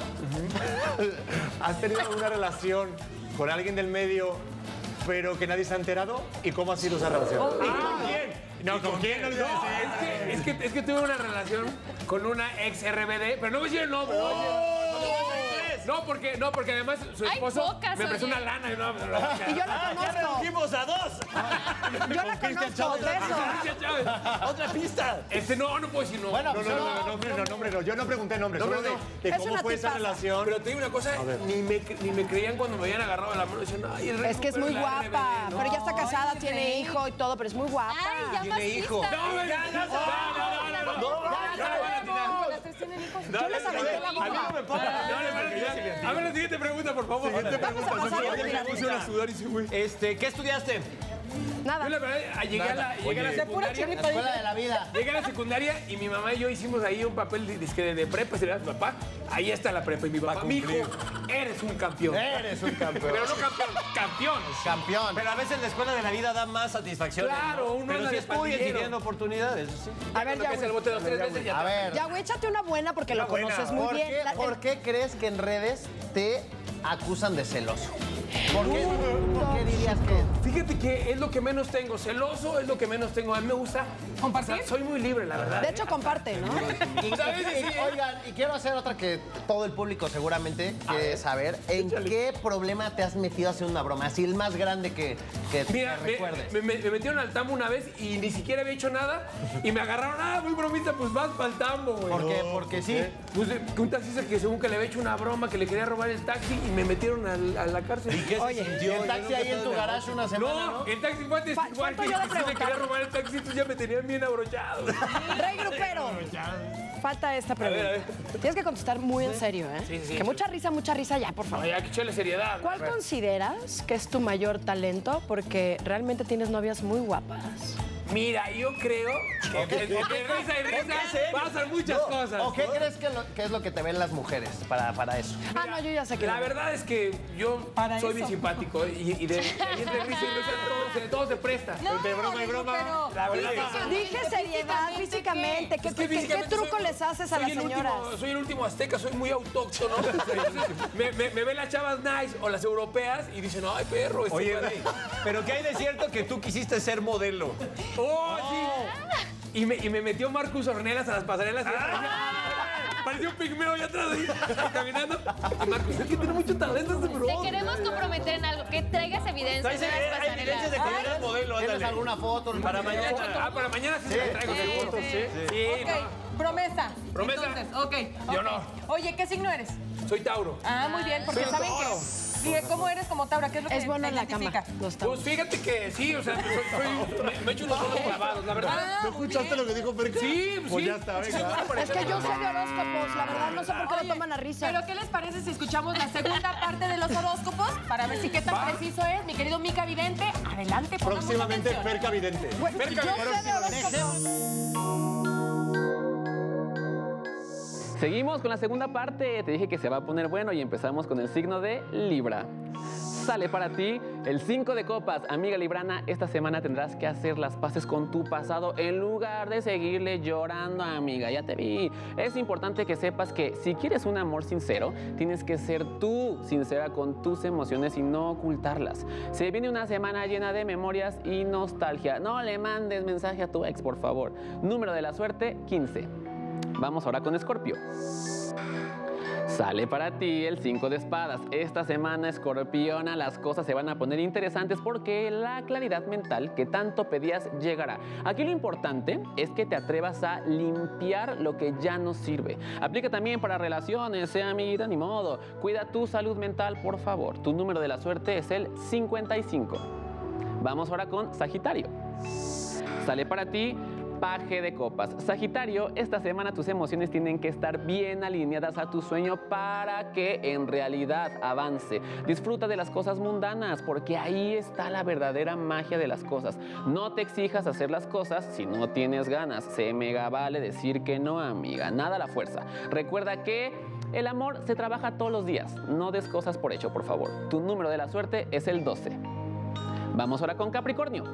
has tenido alguna relación con alguien del medio, pero que nadie se ha enterado? ¿Y cómo ha sido esa relación? ¿Con quién? No, ¿con quién? No, es que tuve una relación con una ex RBD, pero no voy a decir el nombre. No, porque además su esposo me prestó una lana. Y yo la conozco. ¡Ya redujimos a 2! Yo la conozco, beso. ¡Otra pista! No puedo decir no. Bueno, no. Yo no pregunté nombre, solo de cómo fue esa relación. Pero te digo una cosa, ni me creían cuando me habían agarrado de la mano. Decían, ay, es que es muy guapa, pero ya está casada, tiene hijo y todo, pero es muy guapa. Ay, ya ¿Tiene hijo? Yo les aventé la bomba. A ver, la siguiente pregunta, por favor. Vamos a pasar a ¿Qué estudiaste? Nada. Yo la verdad, llegué a la secundaria. La escuela de la vida. Llegué a la secundaria y mi mamá y yo hicimos ahí un papel de prepa. Se le da a mi papá. Ahí está la prepa. Y mi papá, mi hijo, eres un campeón. Eres un campeón. Pero no campeón, campeón. Campeón. Pero a veces la escuela de la vida da más satisfacción. Claro, uno pero anda si de estudias y pandillero. tienen oportunidades. Sí. A ver, ya, el bote 2 3 veces ya. A ver. Ya, güey, échate una buena porque lo conoces muy bien. ¿Por qué crees que en redes te acusan de celoso? ¿Por qué dirías que? Fíjate que es lo que menos tengo. Celoso es lo que menos tengo. A mí me gusta compartir. Soy muy libre, la verdad. De hecho, comparte, ¿no? Oigan, y quiero hacer otra que todo el público seguramente quiere saber. ¿En qué problema te has metido a hacer una broma? Así el más grande que Mira, te recuerdes. me metieron al tambo una vez y ni siquiera había hecho nada. Y me agarraron, muy bromista, pues vas para el tambo, güey. ¿Por qué? Porque sí. Pues un taxista que según que le había hecho una broma, que le quería robar el taxi y me metieron a la cárcel. ¿Y qué se sintió? El taxi ahí en tu garage una semana, ¿no? El taxi fue antes igual que si me quería robar el taxi, entonces ya me tenían bien abrochado. Rey Grupero. Falta esta pregunta. A ver. Tienes que contestar muy en serio, ¿eh? Sí. Que mucha risa ya, por favor. Ya que echarle seriedad. ¿Cuál consideras que es tu mayor talento? Porque realmente tienes novias muy guapas. Mira, yo creo que entre risa y risa pasan muchas cosas. ¿O qué crees que es lo que te ven las mujeres para eso? Ah, no, yo ya sé que la verdad es que yo soy bien simpático y de entre risa y risa todo se presta. Entre broma y broma. La verdad dije seriedad físicamente. ¿Qué truco les haces a las señoras? Soy el último azteca, soy muy autóctono. me ven las chavas nice o las europeas y dicen, ay, perro. Oye, pero ¿qué hay de cierto que tú quisiste ser modelo? ¡Oh, sí! Y me metió Marcus Ornelas a las pasarelas. Parecía un pigmeo allá atrás, caminando. Y Marcus, es que tiene mucho talento este bro. Te queremos comprometer en algo, que traigas evidencias de las pasarelas. Hay evidencias de que eres modelo, ¿Tienes alguna foto? Para mañana. Para mañana sí la traigo, seguro. Sí. Ok, promesa. Promesa. Entonces, ok. Yo no. Oye, ¿qué signo eres? Soy Tauro. Ah, muy bien, porque Soy saben Toro. que... ¿Cómo eres como Tauro? ¿Qué es lo que Es bueno te en la cama. identifica? Pues fíjate que sí, o sea, me echo unos ojos clavados, la verdad. ¿No escuchaste lo que dijo Fer? Sí, Pues ya está, venga. Es que yo sé de horóscopos, la verdad, no sé por qué lo toman a risa. Pero ¿qué les parece si escuchamos la segunda parte de los horóscopos? Para ver si qué tan preciso es, mi querido Mica Vidente. Adelante, pongamos Próximamente atención. Ferca Vidente. Yo sé de horóscopos. Seguimos con la segunda parte. Te dije que se va a poner bueno y empezamos con el signo de Libra. Sale para ti el 5 de copas. Amiga librana, esta semana tendrás que hacer las paces con tu pasado en lugar de seguirle llorando, amiga. Ya te vi. Es importante que sepas que si quieres un amor sincero, tienes que ser tú sincera con tus emociones y no ocultarlas. Se viene una semana llena de memorias y nostalgia. No le mandes mensaje a tu ex, por favor. Número de la suerte, 15. Vamos ahora con Escorpio. Sale para ti el 5 de espadas. Esta semana, escorpiona, las cosas se van a poner interesantes porque la claridad mental que tanto pedías llegará. Aquí lo importante es que te atrevas a limpiar lo que ya no sirve. Aplica también para relaciones, amiguita, ni modo. Cuida tu salud mental, por favor. Tu número de la suerte es el 55. Vamos ahora con Sagitario. Sale para ti Paje de copas. Sagitario, esta semana tus emociones tienen que estar bien alineadas a tu sueño para que en realidad avance. Disfruta de las cosas mundanas porque ahí está la verdadera magia de las cosas. No te exijas hacer las cosas si no tienes ganas. Se mega vale decir que no, amiga. Nada a la fuerza. Recuerda que El amor se trabaja todos los días. No des cosas por hecho, por favor. Tu número de la suerte es el 12. Vamos ahora con Capricornio.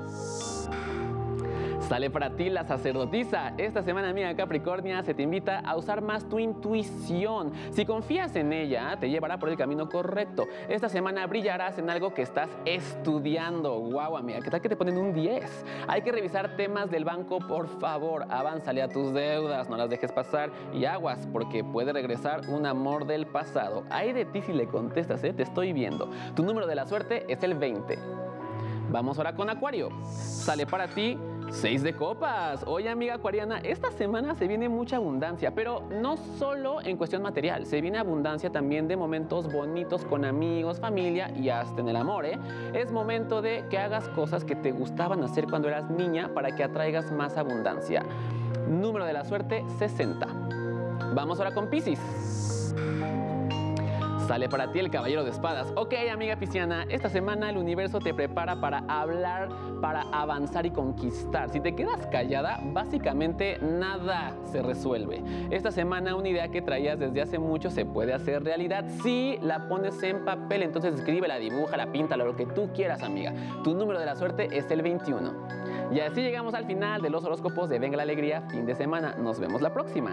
Sale para ti la sacerdotisa. Esta semana, amiga Capricornia, se te invita a usar más tu intuición. Si confías en ella, te llevará por el camino correcto. Esta semana brillarás en algo que estás estudiando. Guau, amiga, ¿qué tal que te ponen un 10? Hay que revisar temas del banco, por favor. Avánzale a tus deudas, no las dejes pasar. Y aguas, porque puede regresar un amor del pasado. Ay de ti si le contestas, te estoy viendo. Tu número de la suerte es el 20. Vamos ahora con Acuario. Sale para ti 6 de copas. Oye, amiga acuariana, esta semana se viene mucha abundancia, pero no solo en cuestión material. Se viene abundancia también de momentos bonitos con amigos, familia y hasta en el amor, ¿eh? Es momento de que hagas cosas que te gustaban hacer cuando eras niña para que atraigas más abundancia. Número de la suerte, 60. Vamos ahora con Piscis. Sale para ti el caballero de espadas. Ok, amiga pisciana, esta semana el universo te prepara para hablar, para avanzar y conquistar. Si te quedas callada, básicamente nada se resuelve. Esta semana una idea que traías desde hace mucho se puede hacer realidad si la pones en papel. Entonces escríbela, dibújala, píntala, lo que tú quieras, amiga. Tu número de la suerte es el 21. Y así llegamos al final de los horóscopos de Venga la Alegría fin de semana. Nos vemos la próxima.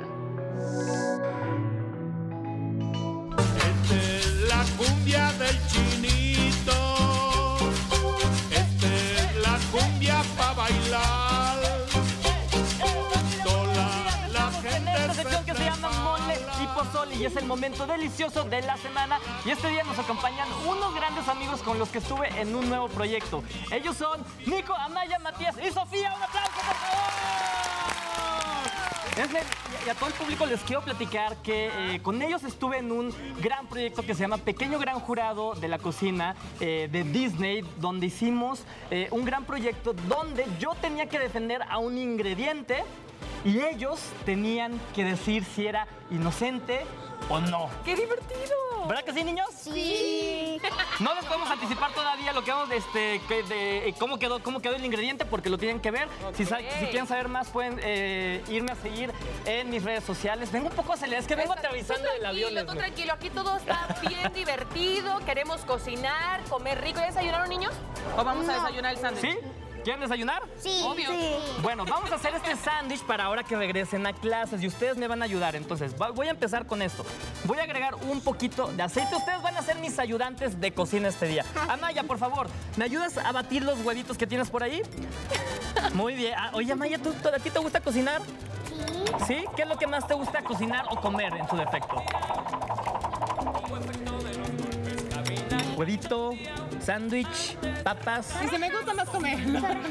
La cumbia del chinito, esta es la cumbia para bailar. Toda la gente esta sección que se llama Mole y Pozole y es el momento delicioso de la semana. Y este día nos acompañan unos grandes amigos con los que estuve en un nuevo proyecto. Ellos son Nico, Amaya, Matías y Sofía. ¡Un aplauso, por favor! Y a todo el público les quiero platicar que con ellos estuve en un gran proyecto que se llama Pequeño Gran Jurado de la Cocina de Disney, donde hicimos un gran proyecto donde yo tenía que defender a un ingrediente y ellos tenían que decir si era inocente o no. ¡Qué divertido! ¿Verdad que sí, niños? Sí. No les podemos anticipar todavía lo que vamos cómo quedó el ingrediente porque lo tienen que ver. Okay. Si quieren saber más pueden irme a seguir en mis redes sociales. Vengo un poco acelerado, es que vengo aterrizando del avión. Tú tranquilo, aquí todo está bien divertido. Queremos cocinar, comer rico. ¿Ya desayunaron, niños? ¿O vamos a desayunar el sándwich? ¿Sí? ¿Quieren desayunar? Sí. Obvio. Sí. Bueno, vamos a hacer este sándwich para ahora que regresen a clases y ustedes me van a ayudar. Entonces, voy a empezar con esto. Voy a agregar un poquito de aceite. Ustedes van a ser mis ayudantes de cocina este día. Amaya, por favor, ¿me ayudas a batir los huevitos que tienes por ahí? Muy bien. Oye, Amaya, ¿a ti te gusta cocinar? Sí. ¿Sí? ¿Qué es lo que más te gusta cocinar o comer en su defecto? Huevito, sándwich, papas. Y se me gusta más comer.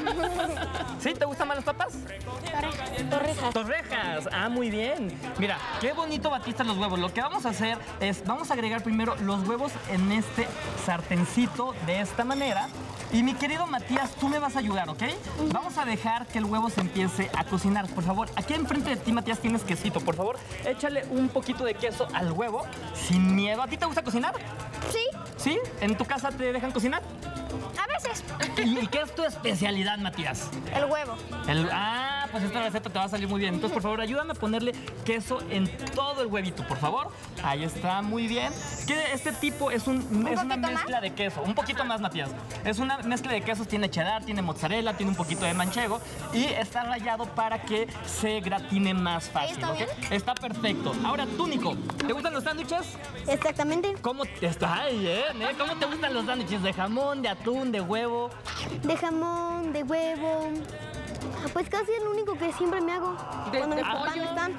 ¿Sí? ¿Te gustan más las papas? Torrejas. Torrejas. Ah, muy bien. Mira, qué bonito batiste los huevos. Lo que vamos a hacer es, vamos a agregar primero los huevos en este sartencito de esta manera. Y mi querido Matías, tú me vas a ayudar, ¿ok? Vamos a dejar que el huevo se empiece a cocinar. Por favor, aquí enfrente de ti, Matías, tienes quesito. Por favor, échale un poquito de queso al huevo sin miedo. ¿A ti te gusta cocinar? Sí. ¿Sí? ¿En tu casa te dejan cocinar? A veces. ¿Y qué es tu especialidad, Matías? El huevo. Pues esta receta te va a salir muy bien. Entonces, por favor, ayúdame a ponerle queso en todo el huevito, por favor. Ahí está, muy bien. Este tipo es una mezcla de queso. Un poquito más, Matías. Es una mezcla de quesos. Tiene cheddar, tiene mozzarella, tiene un poquito de manchego y está rallado para que se gratine más fácil, ¿ok? Está perfecto. Ahora, tú, Nico, ¿te gustan los sándwiches? Exactamente. ¿Cómo te ¿Cómo te gustan los sándwiches? ¿De jamón, de atún, de huevo? De jamón, de huevo. Pues casi es lo único que siempre me hago. Cuando mis papás no están.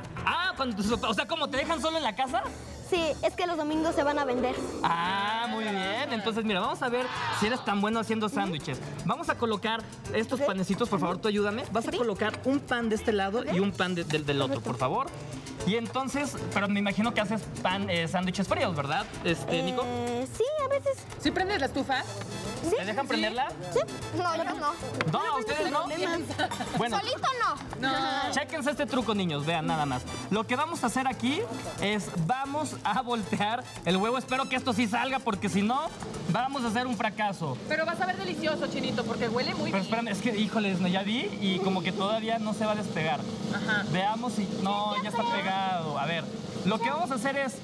O sea, ¿cómo te dejan solo en la casa? Sí, es que los domingos se van a vender. Muy bien. Entonces, mira, vamos a ver si eres tan bueno haciendo sándwiches. Vamos a colocar estos panecitos, por favor, tú ayúdame. Vas a colocar un pan de este lado y un pan del otro, por favor. Y entonces, pero me imagino que haces sándwiches fríos, ¿verdad, Nico? Sí, a veces. ¿Sí prendes la estufa? ¿Sí? ¿Te dejan prenderla? Sí. No, yo no. No, ¿ustedes no? Bueno. ¿Solito no? Chéquense este truco, niños, vean nada más. Lo que vamos a hacer aquí es, vamos a voltear el huevo. Espero que esto sí salga, porque si no, vamos a hacer un fracaso. Pero vas a ver delicioso, Chinito, porque huele muy bien. Pero espérame, es que, híjoles, ya vi y como que todavía no se va a despegar. Ajá. Veamos si... No, ya está pegado. A ver, lo que vamos a hacer es...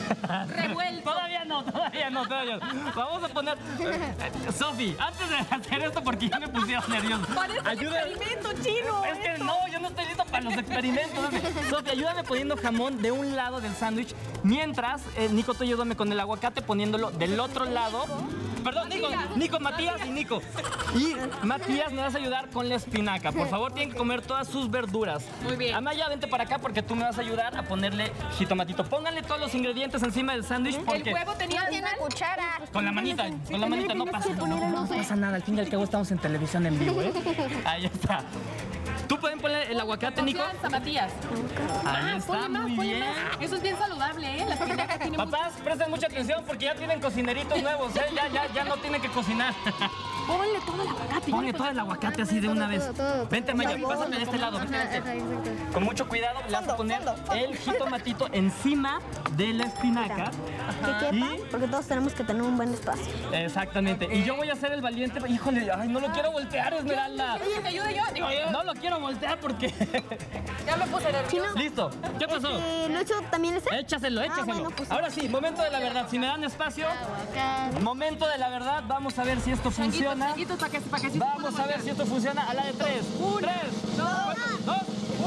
Revuelto. Todavía no. Vamos a poner... Sofi, antes de hacer esto, porque ya me pusieron nervioso. Parece un experimento chino. Es que no, yo no estoy listo para los experimentos. Sofi, ayúdame poniendo jamón de un lado del sándwich, mientras, Nico, tú ayúdame con el aguacate poniéndolo del otro lado. Perdón, Nico, Matías y Nico. Y Matías, me vas a ayudar con la espinaca. Por favor, tienen que comer todas sus verduras. Muy bien. Amaya, vente para acá porque tú me vas a ayudar a ponerle jitomatito. Pónganle todos los ingredientes encima del sándwich porque... El huevo tenía una cuchara. Con la manita, no pasa nada. No pasa nada, al fin y al cabo estamos en televisión en vivo, ¿eh? Ahí está. ¿Tú pueden poner el aguacate, Nico? Matías. Ahí está, muy bien. Eso es bien saludable, ¿eh? La espinaca tiene Papás, presten mucha atención porque ya tienen cocineritos nuevos, ¿eh? Ya no tienen que cocinar. Ponle todo el aguacate. Ponle todo el aguacate así de una vez. Vente, Maya, pásame de este lado. Con mucho cuidado, le vas a poner el jitomatito encima de la espinaca. Que quepa, porque todos tenemos que tener un buen espacio. Exactamente. Y yo voy a hacer el valiente. Híjole, ay, no lo quiero voltear, Esmeralda. Oye, ¿te ayudo yo? No lo quiero voltear porque... Ya me puse nervioso. Listo. ¿Qué pasó? ¿Lo echo también ese? Échaselo. Bueno, pues, Ahora sí, momento de la verdad. Si me dan espacio, momento de la verdad. Vamos a ver si esto funciona. Vamos a ver si esto funciona a la de 3. 3, 2, 1, 0.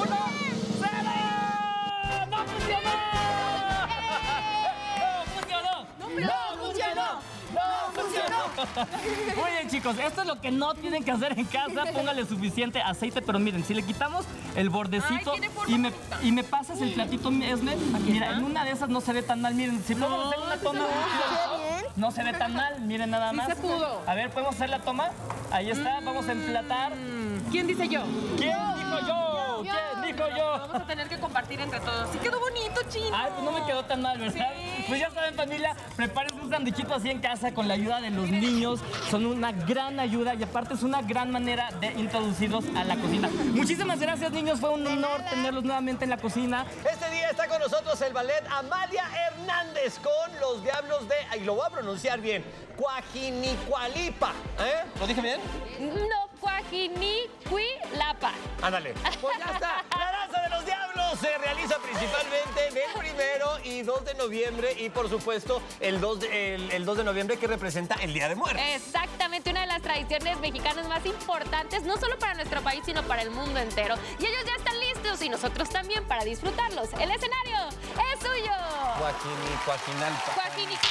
¡No funcionó! ¡No funcionó! Muy bien, chicos, esto es lo que no tienen que hacer en casa. Póngale suficiente aceite, pero miren, si le quitamos el bordecito y me pasas el platito, Esme, mira, en una de esas no se ve tan mal. Miren, si podemos hacer una toma, no se ve tan mal, miren nada más. Sí se pudo. A ver, ¿podemos hacer la toma? Ahí está, vamos a emplatar. ¿Quién dice yo? ¿Quién dijo yo? ¿Quién dijo yo? Vamos a tener que compartir entre todos. Sí quedó bonito, Chino. Ay, pues no me quedó tan mal, ¿verdad? Sí. Pues ya saben, familia, prepárense un sanduichito así en casa con la ayuda de los niños. Son una gran ayuda y aparte es una gran manera de introducirlos a la cocina. Muchísimas gracias, niños. Fue un honor tenerlos nuevamente en la cocina. Este día está con nosotros el ballet Amalia Hernández con los Diablos de... Ay, lo voy a pronunciar bien. Coajinicualipa. ¿Lo dije bien? No, Coajinicuilapa. Ándale. Pues ya está. La danza de los diablos se realiza principalmente del 1 y 2 de noviembre y por supuesto el 2 de noviembre que representa el Día de Muertos. Exactamente, una de las tradiciones mexicanas más importantes, no solo para nuestro país, sino para el mundo entero. Y ellos ya están listos y nosotros también para disfrutarlos. El escenario es suyo. Coajinicualpa.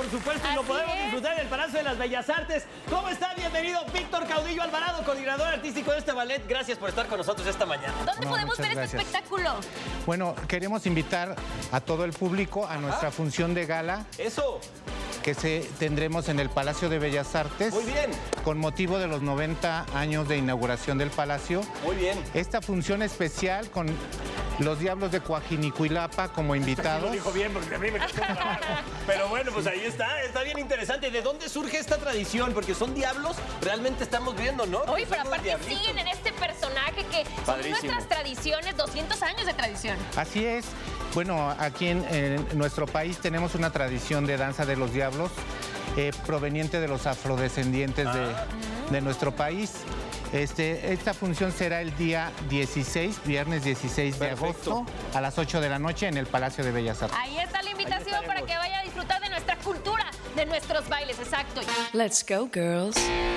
por supuesto, y lo podemos disfrutar en el Palacio de las Bellas Artes. ¿Cómo está? Bienvenido, Víctor Caudillo Alvarado, coordinador artístico de este ballet. Gracias por estar con nosotros esta mañana. ¿Dónde podemos ver este espectáculo? Bueno, queremos invitar a todo el público a nuestra función de gala. ¡Eso! Que tendremos en el Palacio de Bellas Artes. Muy bien. Con motivo de los 90 años de inauguración del Palacio. Muy bien. Esta función especial con los Diablos de Coajinicuilapa como invitados. Lo dijo bien porque a mí me costó trabajo. Pero bueno, pues ahí está bien interesante. ¿De dónde surge esta tradición? Porque son diablos, realmente estamos viendo, ¿no? Oye, pero aparte siguen en este personaje que son nuestras tradiciones, 200 años de tradición. Así es. Bueno, aquí en nuestro país tenemos una tradición de danza de los diablos proveniente de los afrodescendientes de nuestro país. Esta función será el día 16, viernes 16 de agosto, a las 8 de la noche en el Palacio de Bellas Artes. Ahí está la invitación para que vaya a disfrutar de nuestra cultura, de nuestros bailes, exacto. Let's go, girls.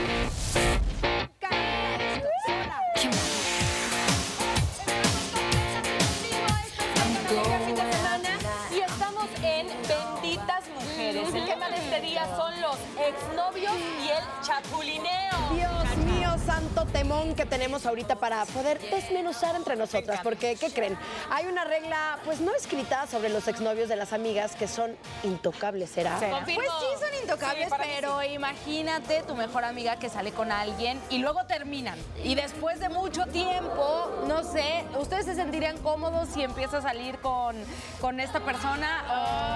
Y estamos en Benditas Mujeres. El tema de este día son los exnovios y el chapulineo. Dios mío, santo temón que tenemos ahorita para poder desmenuzar entre nosotras. Porque, ¿qué creen? Hay una regla, pues no escrita sobre los exnovios de las amigas que son intocables, ¿será? Pues sí, son intocables, pero imagínate tu mejor amiga que sale con alguien y luego terminan. Y después de mucho tiempo, no sé, ¿ustedes se sentirían cómodos si empieza a salir con esta persona?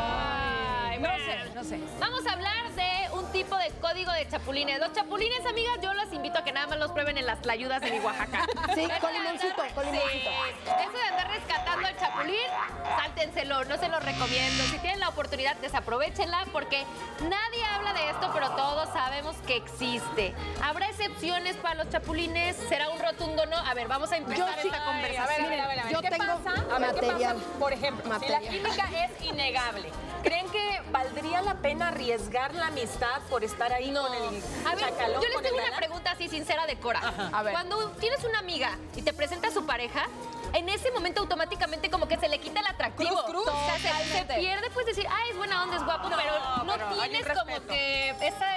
Ay, no sé. Vamos a hablar de un tipo de código de chapulines. Los chapulines, amigas, yo las invito a que nada más los prueben en las tlayudas de mi Oaxaca. Sí, con limoncito, con limoncito. Sí. Eso de andar rescatando al chapulín, sáltenselo, no se los recomiendo. Si tienen la oportunidad, desaprovechenla porque nadie habla de esto, pero todos sabemos que existe. ¿Habrá excepciones para los chapulines? ¿Será un rotundo no? A ver, vamos a empezar esta conversación. A ver, yo ¿qué tengo pasa? material. ¿Qué pasa? Por ejemplo, si la química es innegable, ¿creen que valdría la pena arriesgar la amistad por estar ahí con el chacalón? Yo les tengo una pregunta así sincera de Cora. A ver. Cuando tienes una amiga y te presenta a su pareja, en ese momento automáticamente como que se le quita el atractivo. Cruz. O sea, se pierde, pues decir, es buena onda, es guapo, pero no tienes como que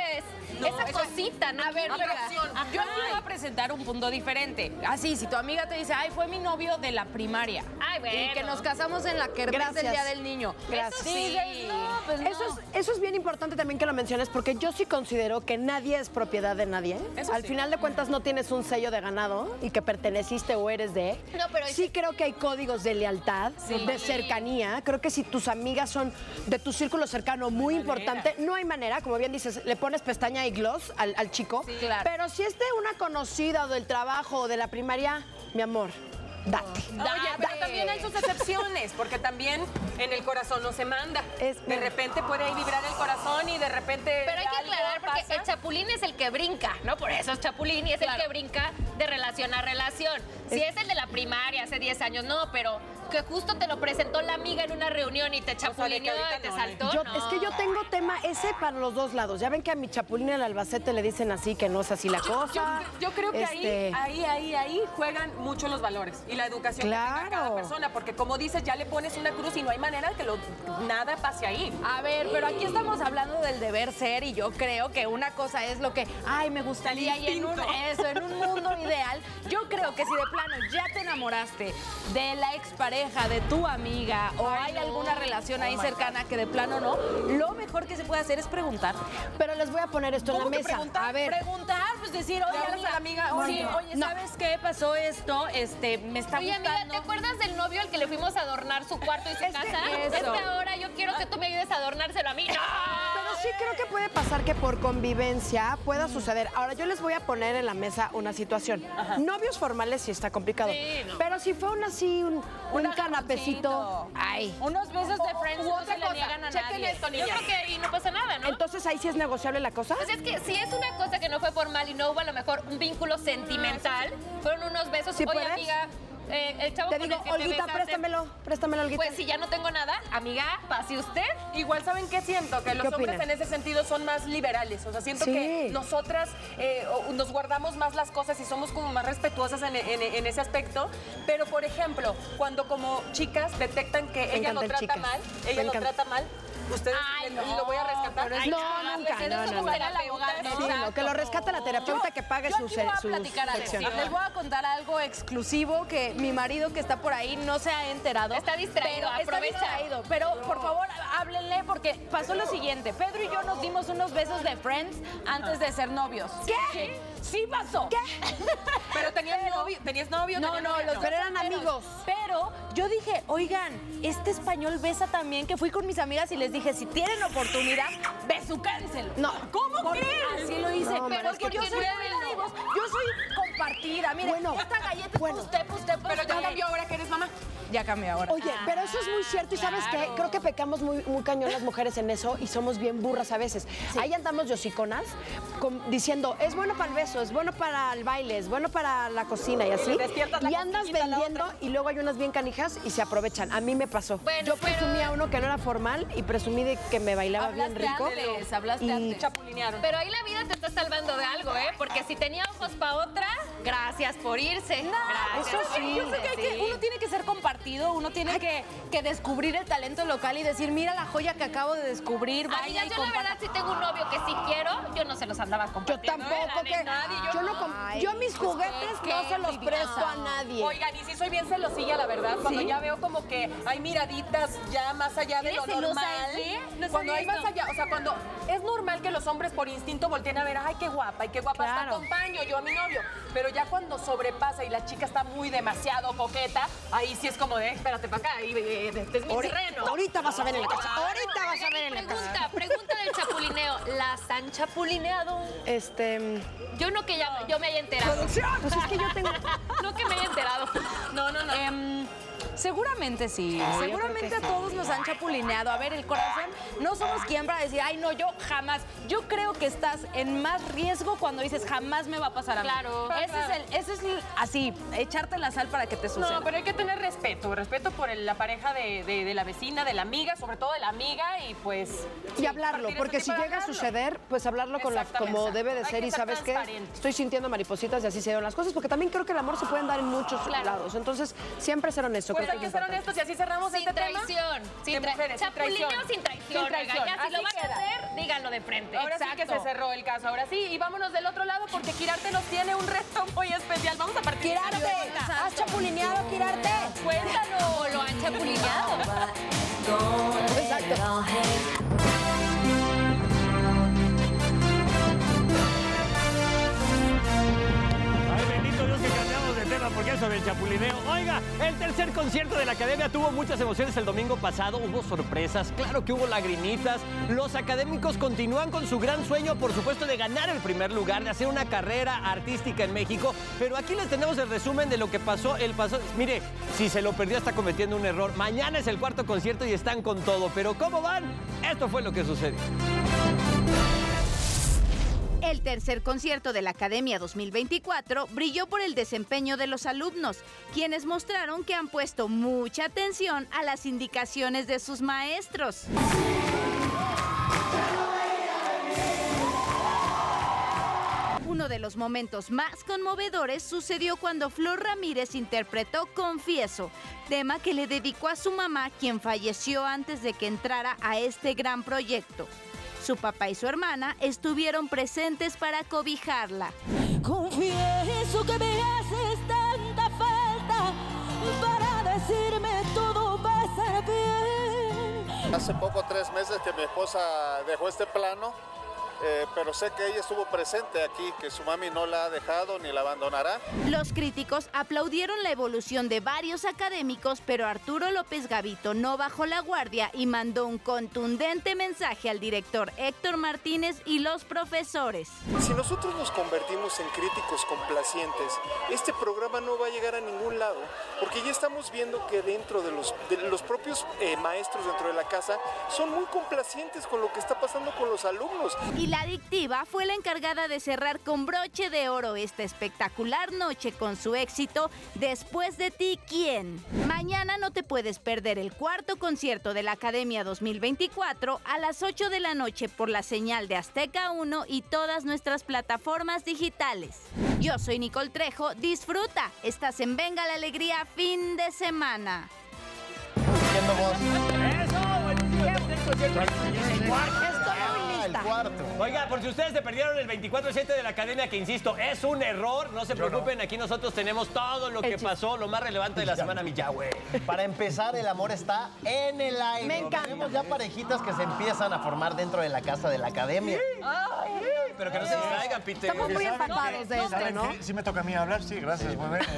esa cosita, ¿no? A ver, yo aquí voy a presentar un punto diferente. Así, si tu amiga te dice, fue mi novio de la primaria. Ay, bueno. Y que nos casamos en la kermés del Día del Niño. Gracias. Dices, no, pues no. Eso es bien importante también que lo menciones porque yo sí considero que nadie es propiedad de nadie. Al final de cuentas no tienes un sello de ganado y que perteneciste o eres de. No, pero sí creo que hay códigos de lealtad, de cercanía. Creo que si tus amigas son de tu círculo cercano muy importante, no hay manera, como bien dices, le pones pestaña y gloss al chico. Sí, claro. Pero si es de una conocida o del trabajo o de la primaria, mi amor, date. Oye, pero también hay sus excepciones, porque también en el corazón no se manda. De repente puede ahí vibrar el corazón y de repente. Pero hay que aclarar porque el chapulín es el que brinca, ¿no? Por eso es chapulín y es el que brinca de relación a relación. Si es el de la primaria hace 10 años, no, pero que justo te lo presentó la amiga en una reunión y te chapulineó, te saltó. Es que yo tengo tema ese para los dos lados. Ya ven que a mi chapulín el Albacete le dicen así, que no es así la cosa. Yo creo que ahí juegan mucho los valores y la educación que tenga cada persona, porque como dices, ya le pones una cruz y no hay manera de que nada pase ahí. A ver, pero aquí estamos hablando del deber ser y yo creo que una cosa es lo que, me gustaría y en un mundo ideal, yo creo que si de plano ya te enamoraste de la expareja, de tu amiga o hay alguna relación ahí cercana que de plano no, lo mejor que se puede hacer es preguntar. Pero les voy a poner esto en la mesa. A ver. Preguntar, pues decir, oye, la amiga, oye, ¿sabes qué? Pasó esto, me está gustando. Amiga, ¿te acuerdas del novio al que le fuimos a adornar su cuarto y su casa? Es que ahora yo quiero que tú me ayudes a adornárselo a mí. ¡No! Pero sí creo que puede pasar que por convivencia pueda suceder. Ahora, yo les voy a poner en la mesa una situación. Novios formales sí está complicado. Sí, no. Pero si fue un canapecito. Unos besos de friends no se le niegan a nadie. Esto, yo creo que ahí no pasa nada, ¿no? Entonces, ¿ahí sí es negociable la cosa? Pues es que si es una cosa que no fue formal y no hubo a lo mejor un vínculo sentimental, fueron unos besos. ¿Sí Oye, puedes? amiga, el chavo te con digo, el que Olguita, te besaste, préstamelo, Olguita. Pues si ya no tengo nada, amiga, pase usted. Igual, ¿saben qué siento? Que los hombres en ese sentido son más liberales. O sea, siento que nosotras nos guardamos más las cosas y somos como más respetuosas en ese aspecto. Pero, por ejemplo, cuando como chicas detectan que ella lo trata mal, ustedes lo voy a rescatar. No, nunca. No, que lo rescata la terapeuta que pague sus Les voy a contar algo exclusivo que mi marido que está por ahí no se ha enterado. Está distraído, aprovecha. Pero por favor, háblenle porque pasó lo siguiente. Pedro y yo nos dimos unos besos de Friends antes de ser novios. ¿Qué? Sí pasó. ¿Qué? Pero tenías novio. No, pero eran amigos. Pero yo dije, oigan, este español besa también, que fui con mis amigas y les dije, si tienen oportunidad, besuquénselo. No. ¿Cómo crees? Así lo hice. No, pero es que yo soy buena de vos. Yo soy compartida. Miren, esta galleta es usted. Pero ya cambió ahora que eres mamá. Ya cambió ahora. Oye, pero eso es muy cierto. ¿Y sabes qué? Creo que pecamos muy cañón las mujeres en eso y somos bien burras a veces. Ahí andamos de hociconas diciendo, es bueno para el beso, es bueno para el baile, es bueno para la cocina y así. Y andas vendiendo y luego hay unas bien canijas y se aprovechan. A mí me pasó. Bueno, yo presumí a uno que no era formal y presumí de que me bailaba bien rico. Hablaste antes. Chapulinearon. Pero ahí la vida te está salvando de algo, ¿eh? Porque si tenía ojos para otra, gracias por irse. Eso sí. Yo creo que uno tiene que ser compartido, uno tiene que descubrir el talento local y decir, mira la joya que acabo de descubrir, vaya y yo la verdad, si tengo un novio que sí quiero, yo no se los andaba compartiendo. Yo tampoco, yo mis juguetes no se los presto a nadie. Oigan, y sí soy bien celosilla, la verdad, cuando ya veo como que hay miraditas ya más allá de lo normal. Cuando hay más allá, o sea, cuando es normal que los hombres por instinto volteen a ver, ay, qué guapa, hasta acompaño yo a mi novio. Pero ya cuando sobrepasa y la chica está muy demasiado coqueta, ahí sí es como de, espérate para acá, este es mi terreno. Ahorita vas a ver en la casa. Ahorita vas a ver en la casa. Pregunta del chapulineo. ¿Las han chapulineado? Yo no que yo me haya enterado. ¡Producción! Pues es que yo tengo... No que me haya enterado. No. Seguramente sí. Seguramente a todos nos han chapulineado. A ver, el corazón, no somos quien para decir, ay, no, yo jamás. Yo creo que estás en más riesgo cuando dices, jamás me va a pasar a mí. Claro. Ese es así, echarte la sal para que te suceda. No, pero hay que tener respeto por la pareja de la vecina, de la amiga, sobre todo de la amiga, y pues... Y hablarlo, porque si llega a suceder, pues hablarlo como debe de ser. Y ¿sabes qué? Estoy sintiendo maripositas y así se dieron las cosas, porque también creo que el amor se pueden dar en muchos lados. Entonces, siempre ser honesto. Pues hay que ser honestos y así cerramos este tema. Sin traición. Chapulineo sin traición. Ya, si lo van a hacer, díganlo de frente. Ahora sí que se cerró el caso. Ahora sí, y vámonos del otro lado porque Quirarte nos tiene un reto muy especial. Vamos a partir. ¡Quirarte! ¿Has chapulineado, Quirarte? Cuéntanos. ¿O lo han chapulineado? Exacto. Porque eso del chapulineo. Oiga, el tercer concierto de la Academia tuvo muchas emociones el domingo pasado. Hubo sorpresas, claro que hubo lagrimitas. Los académicos continúan con su gran sueño, por supuesto, de ganar el primer lugar, de hacer una carrera artística en México. Pero aquí les tenemos el resumen de lo que pasó el pasado. Mire, si se lo perdió está cometiendo un error. Mañana es el cuarto concierto y están con todo. Pero ¿cómo van? Esto fue lo que sucedió. El tercer concierto de la Academia 2024 brilló por el desempeño de los alumnos, quienes mostraron que han puesto mucha atención a las indicaciones de sus maestros. Uno de los momentos más conmovedores sucedió cuando Flor Ramírez interpretó Confieso, tema que le dedicó a su mamá, quien falleció antes de que entrara a este gran proyecto. Su papá y su hermana estuvieron presentes para cobijarla. Confieso que me haces tanta falta para decirme todo va a estar bien. Hace poco, 3 meses que mi esposa dejó este plano, pero sé que ella estuvo presente aquí, que su mami no la ha dejado ni la abandonará. Los críticos aplaudieron la evolución de varios académicos, pero Arturo López Gavito no bajó la guardia y mandó un contundente mensaje al director Héctor Martínez y los profesores. Si nosotros nos convertimos en críticos complacientes, este programa no va a llegar a ningún lado, porque ya estamos viendo que dentro de los propios maestros dentro de la casa son muy complacientes con lo que está pasando con los alumnos. Y la adictiva fue la encargada de cerrar con broche de oro esta espectacular noche con su éxito Después de ti, ¿quién? Mañana no te puedes perder el cuarto concierto de la Academia 2024 a las 8 de la noche por la señal de Azteca 1 y todas nuestras plataformas digitales. Yo soy Nicole Trejo, disfruta, estás en Venga la Alegría fin de semana. ¡Eso! ¡Buenísimo! Estoy muy lista. Oiga, por si ustedes se perdieron el 24/7 de la academia, que insisto, es un error, no se preocupen, aquí nosotros tenemos todo lo que pasó, lo más relevante de la semana, mi Yahweh. Para empezar, el amor está en el aire. Me encanta. Tenemos ya parejitas que se empiezan a formar dentro de la casa de la academia. Pero que no se distraigan, Peter. Estamos muy empapados de esto, ¿no? Sí me toca a mí hablar, sí, gracias. Muy bien.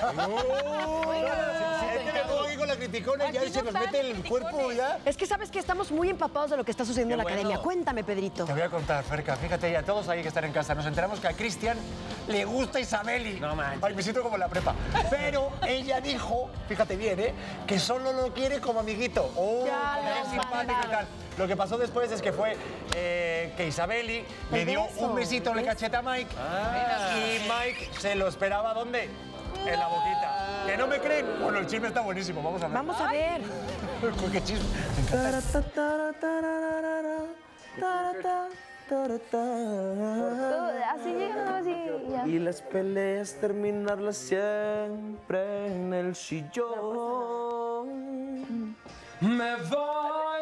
Es que me pongo aquí con la criticona y ya se nos mete el cuerpo ya. Es que sabes que estamos muy empapados de lo que está sucediendo en la academia. Cuéntame, Pedrito. Te voy a contar, Ferca. Fíjate, ya todos ahí que están en casa. Nos enteramos que a Cristian le gusta Isabeli. No manches. Ay, me siento como en la prepa. Pero ella dijo, fíjate bien, que solo lo quiere como amiguito. Ya, es simpático y tal. Lo que pasó después es que fue que Isabeli le dio un besito en el cachete a Mike. Y Mike se lo esperaba, ¿dónde? En la boquita. ¿Que no me creen? Bueno, el chisme está buenísimo. Vamos a ver. Vamos a ver. ¿Qué chisme? Me encanta. Así llega, así ya. Y las peleas terminarlas siempre en el sillón. Me voy.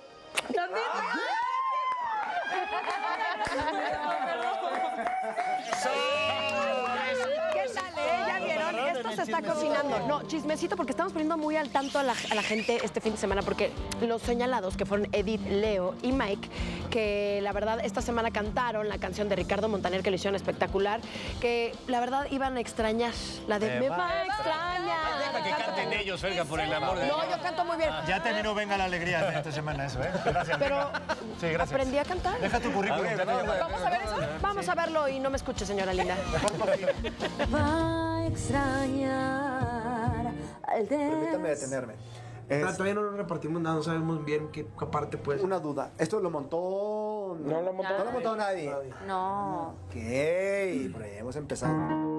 ¿Qué tal, ¿Ya vieron? Esto se está cocinando. No, chismecito, porque estamos poniendo muy al tanto a la gente este fin de semana, porque los señalados, que fueron Edith, Leo y Mike, que la verdad esta semana cantaron la canción de Ricardo Montaner, que lo hicieron espectacular, que la verdad iban a extrañar, la de Me va a extrañar. Deja que canten ellos, Ferga, por el amor de Dios. No, yo canto muy bien. Ya terminó Venga la Alegría de esta semana eso, ¿eh? Gracias. Pero sí, gracias. aprendí a cantar. Deja tu currículum. ¿Vamos a ver eso? Vamos a verlo y no me escuche, señora linda. Va a extrañar al Permítame detenerme. Todavía no lo repartimos nada, no sabemos bien qué parte puede ser. Una duda. ¿Esto lo montó? No lo montó nadie. No. Ok, por ahí hemos empezado.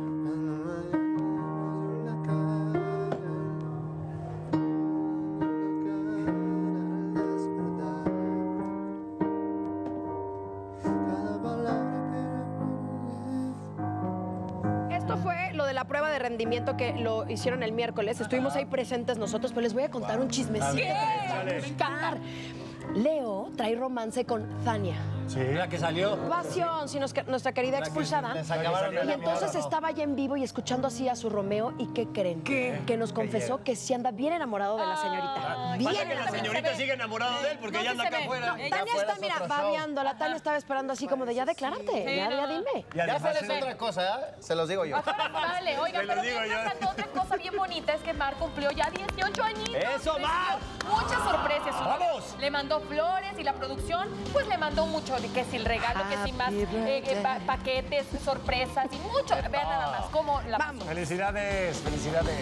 La prueba de rendimiento que lo hicieron el miércoles, estuvimos ahí presentes nosotros, pero les voy a contar un chismecito. ¿Qué? Leo trae romance con Zania. Sí, la que salió. Pasión, sí, nuestra querida expulsada. Y entonces estaba ya en vivo y escuchando así a su Romeo. ¿Y qué creen? Que nos confesó que sí anda bien enamorado de la señorita. Bien. Que la señorita sigue enamorada de él porque ella anda acá afuera. Tania está, mira, babeando. La Tania estaba esperando así como de ya declararte. Ya dime. Ya afuera es otra cosa, se los digo yo. Dale, oiga, pero otra cosa bien bonita es que Mar cumplió ya 18 añitos. ¡Eso, Mar! Muchas sorpresas. ¡Vamos! Le mandó flores y la producción, pues le mandó mucho de que si el regalo, que si más paquetes, sorpresas y mucho. Vean nada más cómo la pasó. Felicidades, felicidades.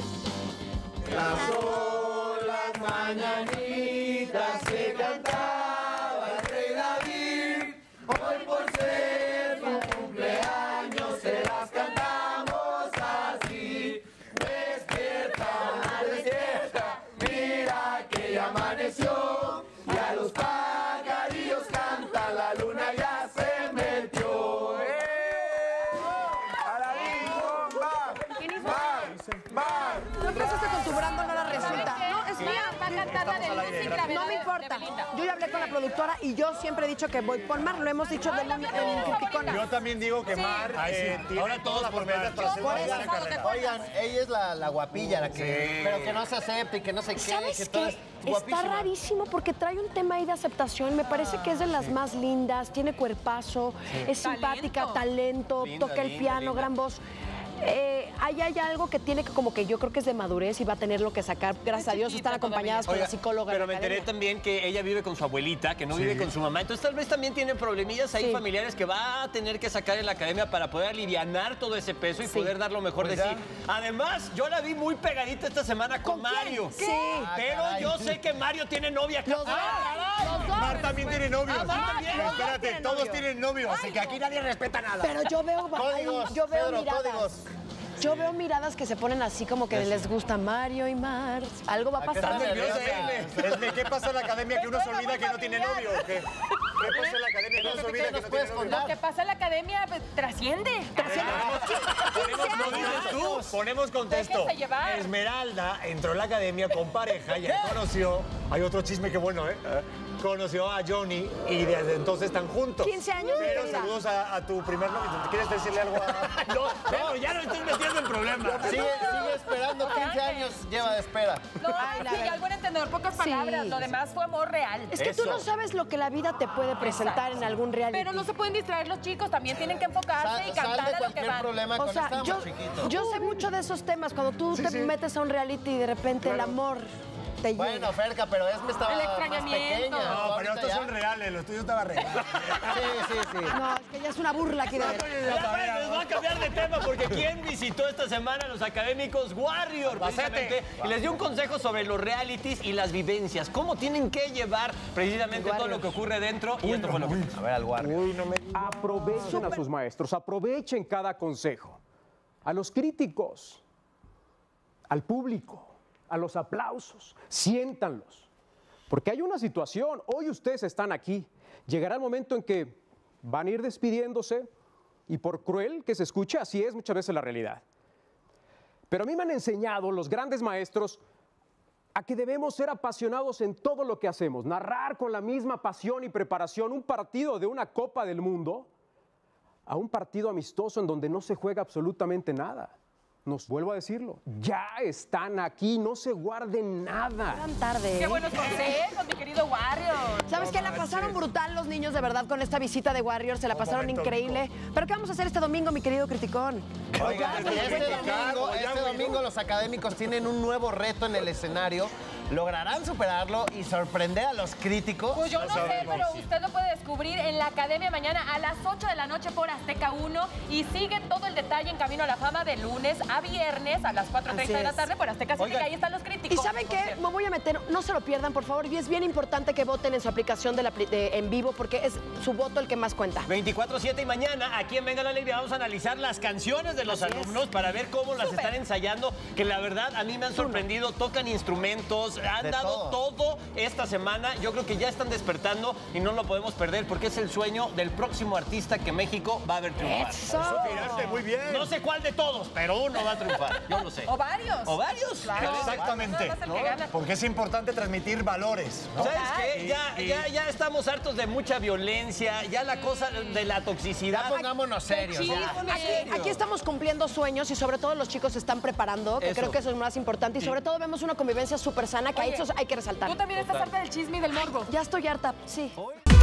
Las mañanitas que cantaba el rey David, hoy por ser su cumpleaños se las cantamos así. Despierta, despierta, mira que ya amaneció y a los pajarillos canta, la luna ya se metió. ¡A la bomba! ¡Mar! Tú empezaste con tu Brando, no la resulta. No, es mía. Va a cantar la de Luz y Gravedad. No me importa. Yo ya hablé con la productora y yo siempre he dicho que voy por Mar. Lo hemos dicho en Criticona. Yo también digo que Mar tiene ahora todos las promesas para hacer una buena carrera. Oigan, ella es la guapilla, la que, pero que no se acepte y que no se quede. ¿Sabes que todo qué? es guapísima. Está rarísimo porque trae un tema ahí de aceptación. Me parece que es de las más lindas, tiene cuerpazo, es simpática, talento, toca el piano, gran voz. Ahí hay algo que tiene que como que yo creo que es de madurez y va a tener lo que sacar. Gracias a Dios están acompañadas por la psicóloga. Pero me enteré también que ella vive con su abuelita, que no vive con su mamá. Entonces tal vez también tiene problemillas ahí familiares que va a tener que sacar en la academia para poder alivianar todo ese peso y poder dar lo mejor de sí. Además, yo la vi muy pegadita esta semana con Mario. Sí. Pero yo sé que Mario tiene novia. Mar también tiene novio. Espérate, todos tienen novio, así que aquí nadie respeta nada. Pero yo veo miradas. Yo veo miradas que se ponen así como que les gusta Mario y Mar. Algo va a pasar. ¿Qué pasa en la academia que uno se olvida que no tiene novio? ¿Qué pasa en la academia que uno se olvida que no tiene novio? Lo que pasa en la academia trasciende. Ponemos contexto. Déjense llevar. Esmeralda entró en la academia con pareja y ahí conoció. Hay otro chisme que bueno, ¿eh? Conoció a Johnny y desde entonces están juntos. 15 años. Pero saludos a tu primer novio. ¿Quieres decirle algo a.? No, ya no estoy metiendo en problemas. Sigue esperando, 15 años lleva de espera. No, sí, al buen entendedor, pocas palabras. Lo demás fue amor real. Es que tú no sabes lo que la vida te puede presentar en algún reality. Pero no se pueden distraer los chicos, también tienen que enfocarse y cantar a lo que van. Problema o sea, yo sé mucho de esos temas. Cuando tú te metes a un reality y de repente el amor te llega. Bueno, Ferca, pero Esme estaba El más extrañamiento. pequeña. No, pero estos son reales, los tuyos estaban reales. Sí. No, es que ya es una burla aquí de ver. Les voy a cambiar de tema porque ¿quién visitó esta semana a los académicos Warrior? Precisamente, y les dio un consejo sobre los realities y las vivencias. ¿Cómo tienen que llevar precisamente todo lo que ocurre dentro? Y esto fue lo que... A ver, al Warrior. Aprovechen a sus maestros, aprovechen cada consejo. A los críticos, al público, a los aplausos, siéntanlos. Porque hay una situación, hoy ustedes están aquí, llegará el momento en que van a ir despidiéndose y por cruel que se escuche, así es muchas veces la realidad. Pero a mí me han enseñado los grandes maestros a que debemos ser apasionados en todo lo que hacemos, narrar con la misma pasión y preparación un partido de una Copa del Mundo a un partido amistoso en donde no se juega absolutamente nada. Nos vuelvo a decirlo, ya están aquí, no se guarden nada. Tan tarde. Qué buenos consejos, mi querido Warrior. ¿Sabes qué? La pasaron brutal los niños, de verdad, con esta visita de Warrior. Se la pasaron increíble. ¿Pero qué vamos a hacer este domingo, mi querido Criticón? Oigan, este domingo los académicos tienen un nuevo reto en el escenario. ¿Lograrán superarlo y sorprender a los críticos? Pues yo no sé, pero usted lo puede descubrir en la Academia mañana a las 8 de la noche por Azteca 1 y sigue todo el detalle en Camino a la Fama de lunes a viernes a las 4:30 de la tarde por Azteca 7, que ahí están los críticos. ¿Y saben qué? Me voy a meter, no se lo pierdan, por favor, y es bien importante que voten en su aplicación en vivo porque es su voto el que más cuenta. 24/7 y mañana aquí en Venga la Alegría vamos a analizar las canciones de los alumnos para ver cómo las están ensayando, que la verdad a mí me han sorprendido, tocan instrumentos, han dado todo esta semana. Yo creo que ya están despertando y no lo podemos perder porque es el sueño del próximo artista que México va a ver triunfar. Eso tiraste muy bien. No sé cuál de todos, pero uno va a triunfar. Yo lo sé. O varios. O varios. Claro. Exactamente. No, no, no, porque es importante transmitir valores, ¿no? ¿Sabes qué? Ya estamos hartos de mucha violencia, ya la cosa de la toxicidad. Ya pongámonos serios. Sí, aquí estamos cumpliendo sueños y sobre todo los chicos se están preparando, que creo que eso es más importante. Y sobre todo vemos una convivencia súper sana que hay que resaltar. Tú también estás harta del chisme y del morbo. Ya estoy harta, sí.